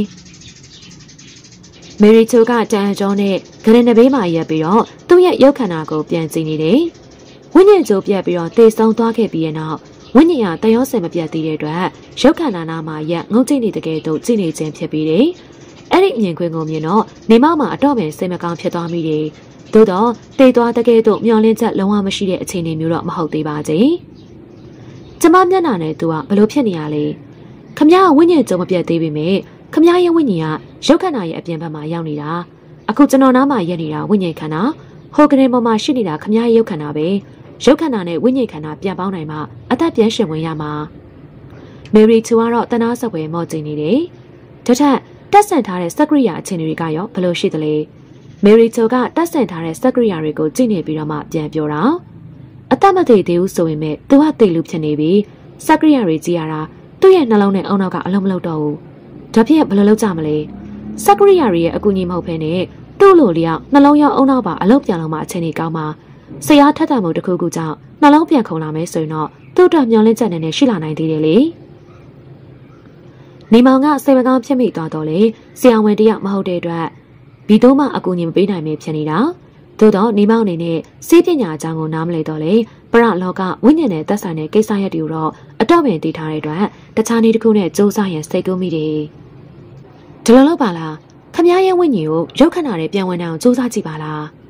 မေရီချိုကတန်အကျော်နဲ့ဂရင်တစ်ဘေးမှာရပ်ပြီးတော့သူ့ရဲ့ရုပ်ခန္ဓာကိုပြန်ကြည့်နေတယ်ဝိညာဉ်ကျိုးပြတ်ပြီးတော့သေဆုံးသွားခဲ့ပြီးရဲ့နောက်ဝိညာဉ်ဟာတရောစင်မပြတ်သေးတဲ့အတွက်ရုပ်ခန္ဓာနာမှာရက်ငုံကြည့်နေတဲ့ကဲ့သို့ကြည့်နေခြင်းဖြစ်ပြီးတယ်အဲ့ဒီအမြင်ကွင်းကိုမြင်တော့နေမမှာအတော့ပင်စိတ်မကောင်းဖြစ်သွားမိတယ်သို့တော့တိတ်သွားတဲ့ကဲ့သို့မျောလင်းချက်လုံးဝမရှိတဲ့အခြေအနေမျိုးတော့မဟုတ်သေးပါဘူးကျမမျက်နှာနဲ့သူကဘလို့ဖြစ်နေရလဲခမရဝိညာဉ်ကျုံမပြတ်သေးပေမဲ့ခမရရဲ့ဝိညာဉ်ကရုပ်ခန္ဓာရဲ့အပြင်ဘက်မှာရောက်နေတာအခုကျွန်တော်နားမှာရက်နေတာဝိညာဉ်ခန္ဓာဟိုကနေပေါ်မှာရှိနေတာခမရရဲ့ရုပ်ခန္ဓာပဲရုပ်ခန္ဓာနဲ့ဝိညာဉ်ခန္ဓာပြန်ပေါင်းနိုင်မှအသက်ပြန်ရှင်ဝင်ရမှာမေရီချူကတော့တနာစပွဲမော့ကျင်နေတယ်တထက်တက်ဆန်ထားတဲ့စက်ကရိယာအခြေအနေတွေကရောဘလို့ရှိသလဲမေရီချူကတက်ဆန်ထားတဲ့စက်ကရိယာတွေကိုကြည့်နေပြီးတော့မှပြန်ပြောတာအသက်မသေးသေးဘူးဆိုပေမဲ့သူကသိလူဖြစ်နေပြီစက်ကရိယာတွေကြည့်ရတာသူ့ရဲ့နှလုံးနဲ့အုံနောက်ကအလုံးမလုံးတော့ဘူးဒါဖြစ်ဘယ်လိုလုပ်ကြမလဲစက်ကရိယာတွေရဲ့အကူအညီမဟုတ်ဘဲနဲ့သူ့လိုလျောက်နှလုံးရောအုံနောက်ပါအလုံးပြန်လုံးမှအခြေအနေကောင်းမှာဆရာထက်တံမှုတစ်ခုခုကြောင့်နှလုံးပြန်ခုန်လာမယ်ဆိုရင်တော့သူ့အတွက်မျောလင့်ချက်နဲ့ရှိလာနိုင်သေးတယ်လေနေမောင်ကစိတ်မကောင်းဖြစ်မိသွားတော့လေဆရာဝန်တယောက်မဟုတ်တဲ့အတွက်ဘီတော့မှအကူအညီမပေးနိုင်မဖြစ်နေတာသို့တော့နေမောင်အနေနဲ့စေပညာအကြောင်းကိုနားမလည်တော့လေပရလောကဝိညာဉ်နဲ့သက်ဆိုင်တဲ့ကိစ္စရပ်တွေကိုတော့အတော့ပင်တည်ထားတဲ့အတွက်တခြားနည်းတစ်ခုနဲ့စူးစမ်းရင်စိတ်ကူးမိတယ်ဒီလိုလုပ်ပါလားခမရဲ့ဝိညာဉ်ကိုရုပ်ခန္ဓာနဲ့ပြန်ဝင်အောင်စူးစမ်းကြည့်ပါလား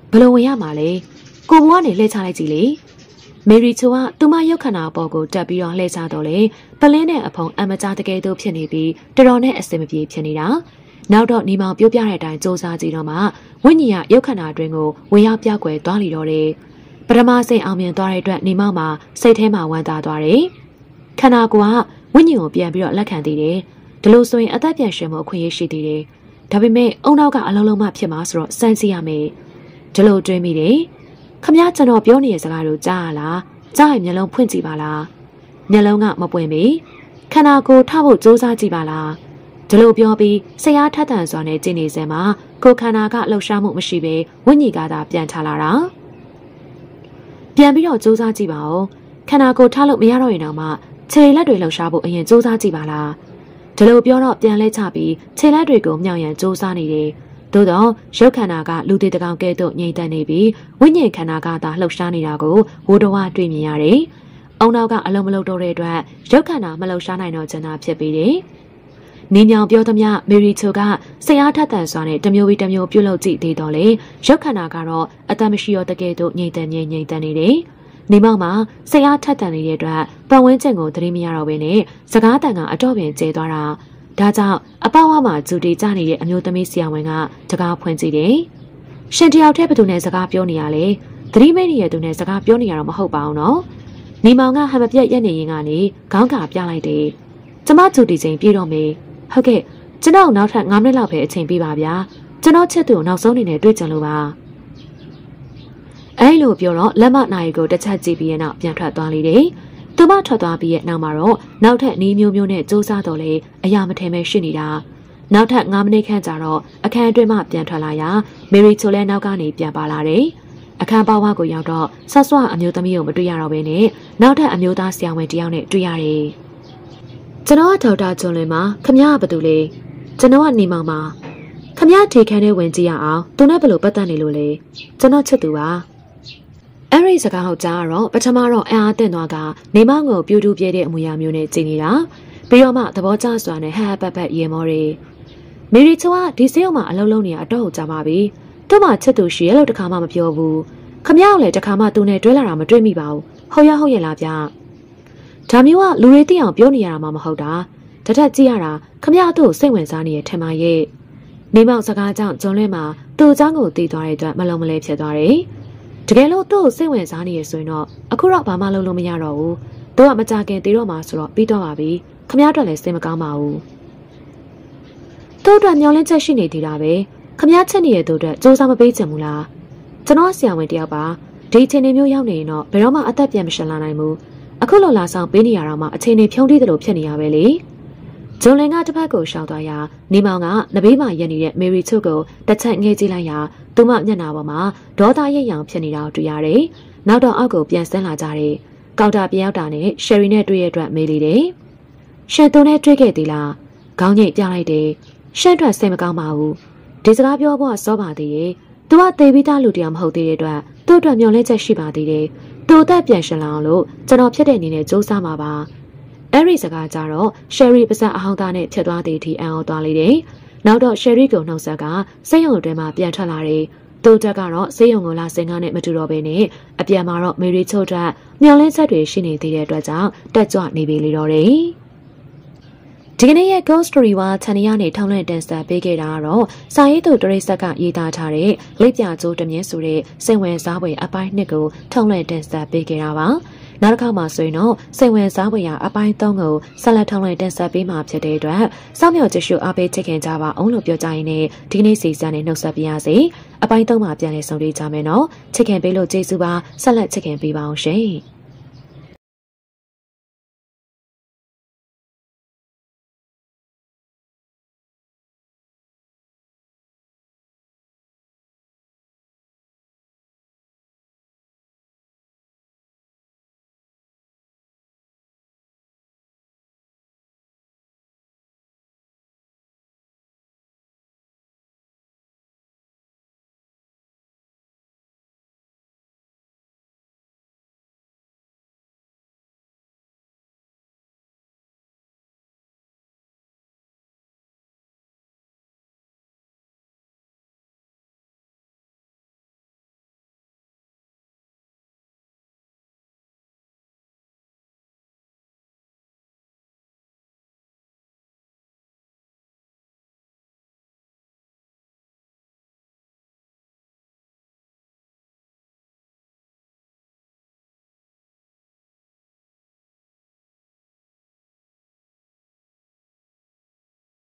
ဘလို့ဝင်ရမှာလဲကိုဘွားနေလှည့်ချလိုက်ကြည့်လေမေရီချိုကသူမရုပ်ခန္ဓာအပေါ်ကိုတက်ပြီးတော့လှည့်ချတော့လေပလင်းနဲ့အဖုံအမကြားတကယ်တော့ဖြစ်နေပြီးတော်တော်နဲ့အစင်မပြေဖြစ်နေတာနောက်တော့နေမောင်ပြောပြတဲ့အတိုင်းစူးစမ်းကြည့်တော့မှဝိညာဉ်ရုပ်ခန္ဓာအတွင်းကိုဝင်ရောက်ပြောက်ွယ်သွားလီတော့တယ်ပထမစိတ်အောင်မြင်သွားတဲ့အတွက်နေမောင်မှာစိတ်ထဲမှာဝမ်းသာသွားတယ်ခန္ဓာကိုယ်ကဝိညာဉ်ကိုပြန်ပြီးတော့လက်ခံသေးတယ်ဒီလိုဆိုရင်အသက်ပြန်ရှင်မှုအခွင့်အရေးရှိသေးတယ်ဒါပေမဲ့အုံနောက်ကအလုံးလုံးမှဖြစ်မှာဆိုတော့စမ်းကြည့်ရမယ်ဒီလိုတွေးမိတယ်ခမကျွန်တော်ပြောနေတဲ့စကားကိုကြားရလားကြားရင်မျက်လုံးဖွင့်ကြည့်ပါလားမျက်လုံးကမပွင့်ပြီခန္ဓာကိုယ်ထဖို့စူးစမ်းကြည့်ပါလားဒီလိုပြောပြီးဆရာထက်တန်စွာနဲ့ကျင့်နေစမှာကိုယ်ခန္ဓာကလှုပ်ရှားမှုမရှိဘဲဝိညာဉ်ကသာပြန်ထလာတာပြန်ပြီးတော့စူးစမ်းကြည့်ပါဦးခန္ဓာကိုယ်ထလို့မရတော့ရင်တော့မှခြေလက်တွေလှုပ်ရှားဖို့အရင်စူးစမ်းကြည့်ပါလားဒီလိုပြောတော့ပြန်လဲချပြီးခြေလက်တွေကိုမြောင်ရန်စူးစမ်းနေတယ်သို့တော့ရုပ်ခန္ဓာကလူသေးတကောင်ကဲ့သို့ငြိမ်သက်နေပြီးဝိညာဉ်ခန္ဓာကသာလှုပ်ရှားနေတာကိုဝိတဝါတွေ့မြင်ရတယ်။အုံနောက်ကအလုံးမလုံးတော့တဲ့အတွက်ရုပ်ခန္ဓာမလှုပ်ရှားနိုင်တော့ချင်တာဖြစ်ပြီးတယ်။နေမြောင်ပြောသမျှမေရီချိုကစိတ်အားထက်သန်စွာနဲ့တမျိုးပြီးတမျိုးပြုတ်လုပ်ကြည့်သေးတော့လေရုပ်ခန္ဓာကတော့အတမရှိရောတကယ်တော့ငြိမ်သက်ငြိမ်ငြိမ်သက်နေတယ်။နေမောင်မှာစိတ်အားထက်သန်နေတဲ့အတွက်ပတ်ဝန်းကျင်ကိုသတိမရတော့ဘဲနဲ့စကားတန်ကအတော့ပင်ကျဲသွားတာဒါကြောင့်အပေါဝါမှာဂျူတီကြနေတဲ့အမျိုးသမီးဆရာဝန်ကတကားဖွင့်ကြည့်တယ်။ရှင်တယောက်တည်းဘသူနဲ့စကားပြောနေရလဲ။သတိမိတ်နေတဲ့သူနဲ့စကားပြောနေရတော့မဟုတ်ပါဘူးနော်။နေမောင်ကဟန်မပြတ်ရက်နေရင်ကနေခေါင်းကပြလိုက်တယ်။ကျမဂျူတီချိန်ပြေးတော့မေ။ဟုတ်ကဲ့ကျွန်တော်နောက်ထပ်ငါးမိနစ်လောက်ပဲအချိန်ပေးပါဗျာ။ကျွန်တော်ချစ်သူကိုနောက်ဆုံးအနေနဲ့တွေ့ကြလို့ပါ။အဲလိုပြောတော့လက်မနိုင်ကိုတစ်ချက်ကြည့်ပြီးရင်တော့ပြန်ထွက်သွားလေတယ်။သူမထွက်သွားပြီးရဲ့နောက်မှာတော့နောက်ထပ်နီးမျိုးမျိုးနဲ့စူးစမ်းတော့လေအရာမထင်ပဲရှိနေတာနောက်ထပ်ငါးမိနစ်ခန့်ကြာတော့အခန်းအတွင်းမှပြန်ထွက်လာရာမေရီချိုလဲနောက်ကနေပြန်ပါလာတယ်အခန်းပေါဝါကိုရောက်တော့ဆက်ဆွအမျိုးသမီးကိုမတွေ့ရတော့ဘဲနဲ့နောက်ထပ်အမျိုးသားဆရာဝန်တယောက်နဲ့တွေ့ရတယ်ကျွန်တော်ကဒေါက်တာဂျွန်လွင်ပါခမရဘာတူလဲကျွန်တော်ကနေမောင်ပါခမရထေခန်းထဲဝင်ကြည့်ရအောင်သူနဲ့ဘယ်လိုပတ်သက်နေလို့လဲကျွန်တော်ချစ်သူပါအဲ့ဒီစကားဟောက်ကြားတော့ပထမတော့အအားတင်သွားကနေမောင်ကိုပြူတူပြဲတဲ့အမူအရာမျိုးနဲ့ကြည်နေတာပြီးတော့မှသဘောကျစွာနဲ့ဟဟပတ်ပတ်ရေမောတွေမေရီချိုကဒီစေးအောင်မှာအလုံးလုံးနေရအတော့ကိုကြပါပြီသူ့မှာချစ်သူရှိရဲ့လို့တခါမှမပြောဘူးခမရောက်လေတခါမှသူနဲ့တွဲလာတာမတွေ့မိပါဘူးဟုတ်ရဟုတ်ရဲ့လားဗျဒါမျိုးကလူတွေသိအောင်ပြောနေရတာမှမဟုတ်တာတထက်ကြည့်ရတာခမရသူ့ကိုစိတ်ဝင်စားနေရထင်ပါရဲ့နေမောင်စကားကြောင့်ဂျွန်လွင်မှာသူ့အကြောင်းကိုသိသွားတဲ့အတွက်မလုံးမလဲဖြစ်သွားတယ်တကယ်လို့သူ့ကိုစိတ်ဝင်စားနေရဆိုရင်တော့အခုတော့ဘာမှလုပ်လို့မရတော့ဘူးသူကမကြခင်သေးတော့မှဆိုတော့ပြီးတော့ပါပြီခမရအတွက်လည်းစိတ်မကောင်းပါဘူးသူ့အတွက်မျောလင်းချက်ရှိနေသေးတာပဲခမရချက်နေတဲ့သူအတွက်စူးစမ်းမပေးချင်ဘူးလားကျွန်တော်ဆရာဝန်တယောက်ပါဒီအချိန်နေမျိုးရောက်နေရင်တော့ဘယ်တော့မှအသက်ပြန်မရှင်လာနိုင်ဘူးအခုလိုလာဆောင်ပေးနေရတော့မှအချိန်နေဖြုံးတီးသလိုဖြစ်နေရပဲလေဂျွန်လင်ကတစ်ဖက်ကိုရှောင်သွားရာနေမောင်ကနဘေးမှာရက်နေတဲ့မေရီချိုကိုတစ်ချက်ငဲကြည့်လိုက်ရာသူမမျက်နှာပေါ်မှာဒေါသရိပ်ရောင်ဖြစ်နေတာကိုတွေ့ရတယ်နောက်တော့အောက်ကိုပြန်ဆင်းလာကြတယ်ကောင်တာပြန်ရောက်တာနဲ့ရှယ်ရီနဲ့တွေ့ရတဲ့အတွက်မေးလေတယ်ရှယ်သူနဲ့တွေ့ခဲ့သေးလားခေါင်းညိတ်ပြလိုက်တယ်ရှယ်အတွက်စိတ်မကောင်းပါဘူးဒီစကားပြောဖို့စောပါသေးရဲ့သူကသေပြီးသားလူတရားမဟုတ်သေးတဲ့အတွက်သူ့အတွက်မျှော်လင့်ချက်ရှိပါသေးတယ်သူ့အသက်ပြန်ရှင်လာအောင်လို့ကျွန်တော်ဖြစ်တဲ့အနေနဲ့စူးစမ်းပါပါအဲ့ဒီစကားကြတော့ရှယ်ရီပါဇက်အဟောင်းသားနဲ့ဖြစ်သွားတဲ့အထိအံ့ဩသွားလေတယ်နောက်တော့ရှယ်ရီကိုနှုတ်ဆက်ကစိတ်ယုံအတွင်းမှာပြန်ထွက်လာတယ်သူတက်ကတော့စိတ်ယုံကိုလာစင်ကားနဲ့မတူတော့ဘဲနဲ့အပြန်မှာတော့မေရီချိုတက်မျော်လင့်ချက်တွေရှိနေသေးတဲ့အတွက်ကြောင့်တက်ကြွနေပြီလေတော့တယ်ဒီကနေ့ရဲ့ Ghost Story ဝါချန်နီယာနဲ့ထောင်းလွှင့်တင်ဆက်ပေးခဲ့တာကတော့စာရေးသူတရိတ်ဆက်ကရေးသားထားတဲ့လက်ပြကျိုးတမြင့်ဆိုတဲ့စိတ်ဝင်စားဖွယ်အပိုင်းနှစ်ကိုထောင်းလွှင့်တင်ဆက်ပေးခဲ့တာပါနောက်တစ်ခါမှဆိုရင်တော့စိတ်ဝင်စားဖွယ်ရာအပိုင်းသုံးကိုဆက်လက်ထောင်းလွှင့်တင်ဆက်ပေးမှာဖြစ်တဲ့အတွက်စောင့်မျှော်ကြည့်ရှုအားပေးချစ်ခင်ကြပါအောင်လို့ပြောကြရင်းနဲ့ဒီကနေ့စီစဉ်နဲ့နှုတ်ဆက်ပြရစီအပိုင်းသုံးမှာပြန်လည်ဆုံတွေ့ကြမယ်နော်ချစ်ခင်ပေးလို့ကျေးဇူးပါဆက်လက်ချစ်ခင်ပေးပါအောင်ရှင်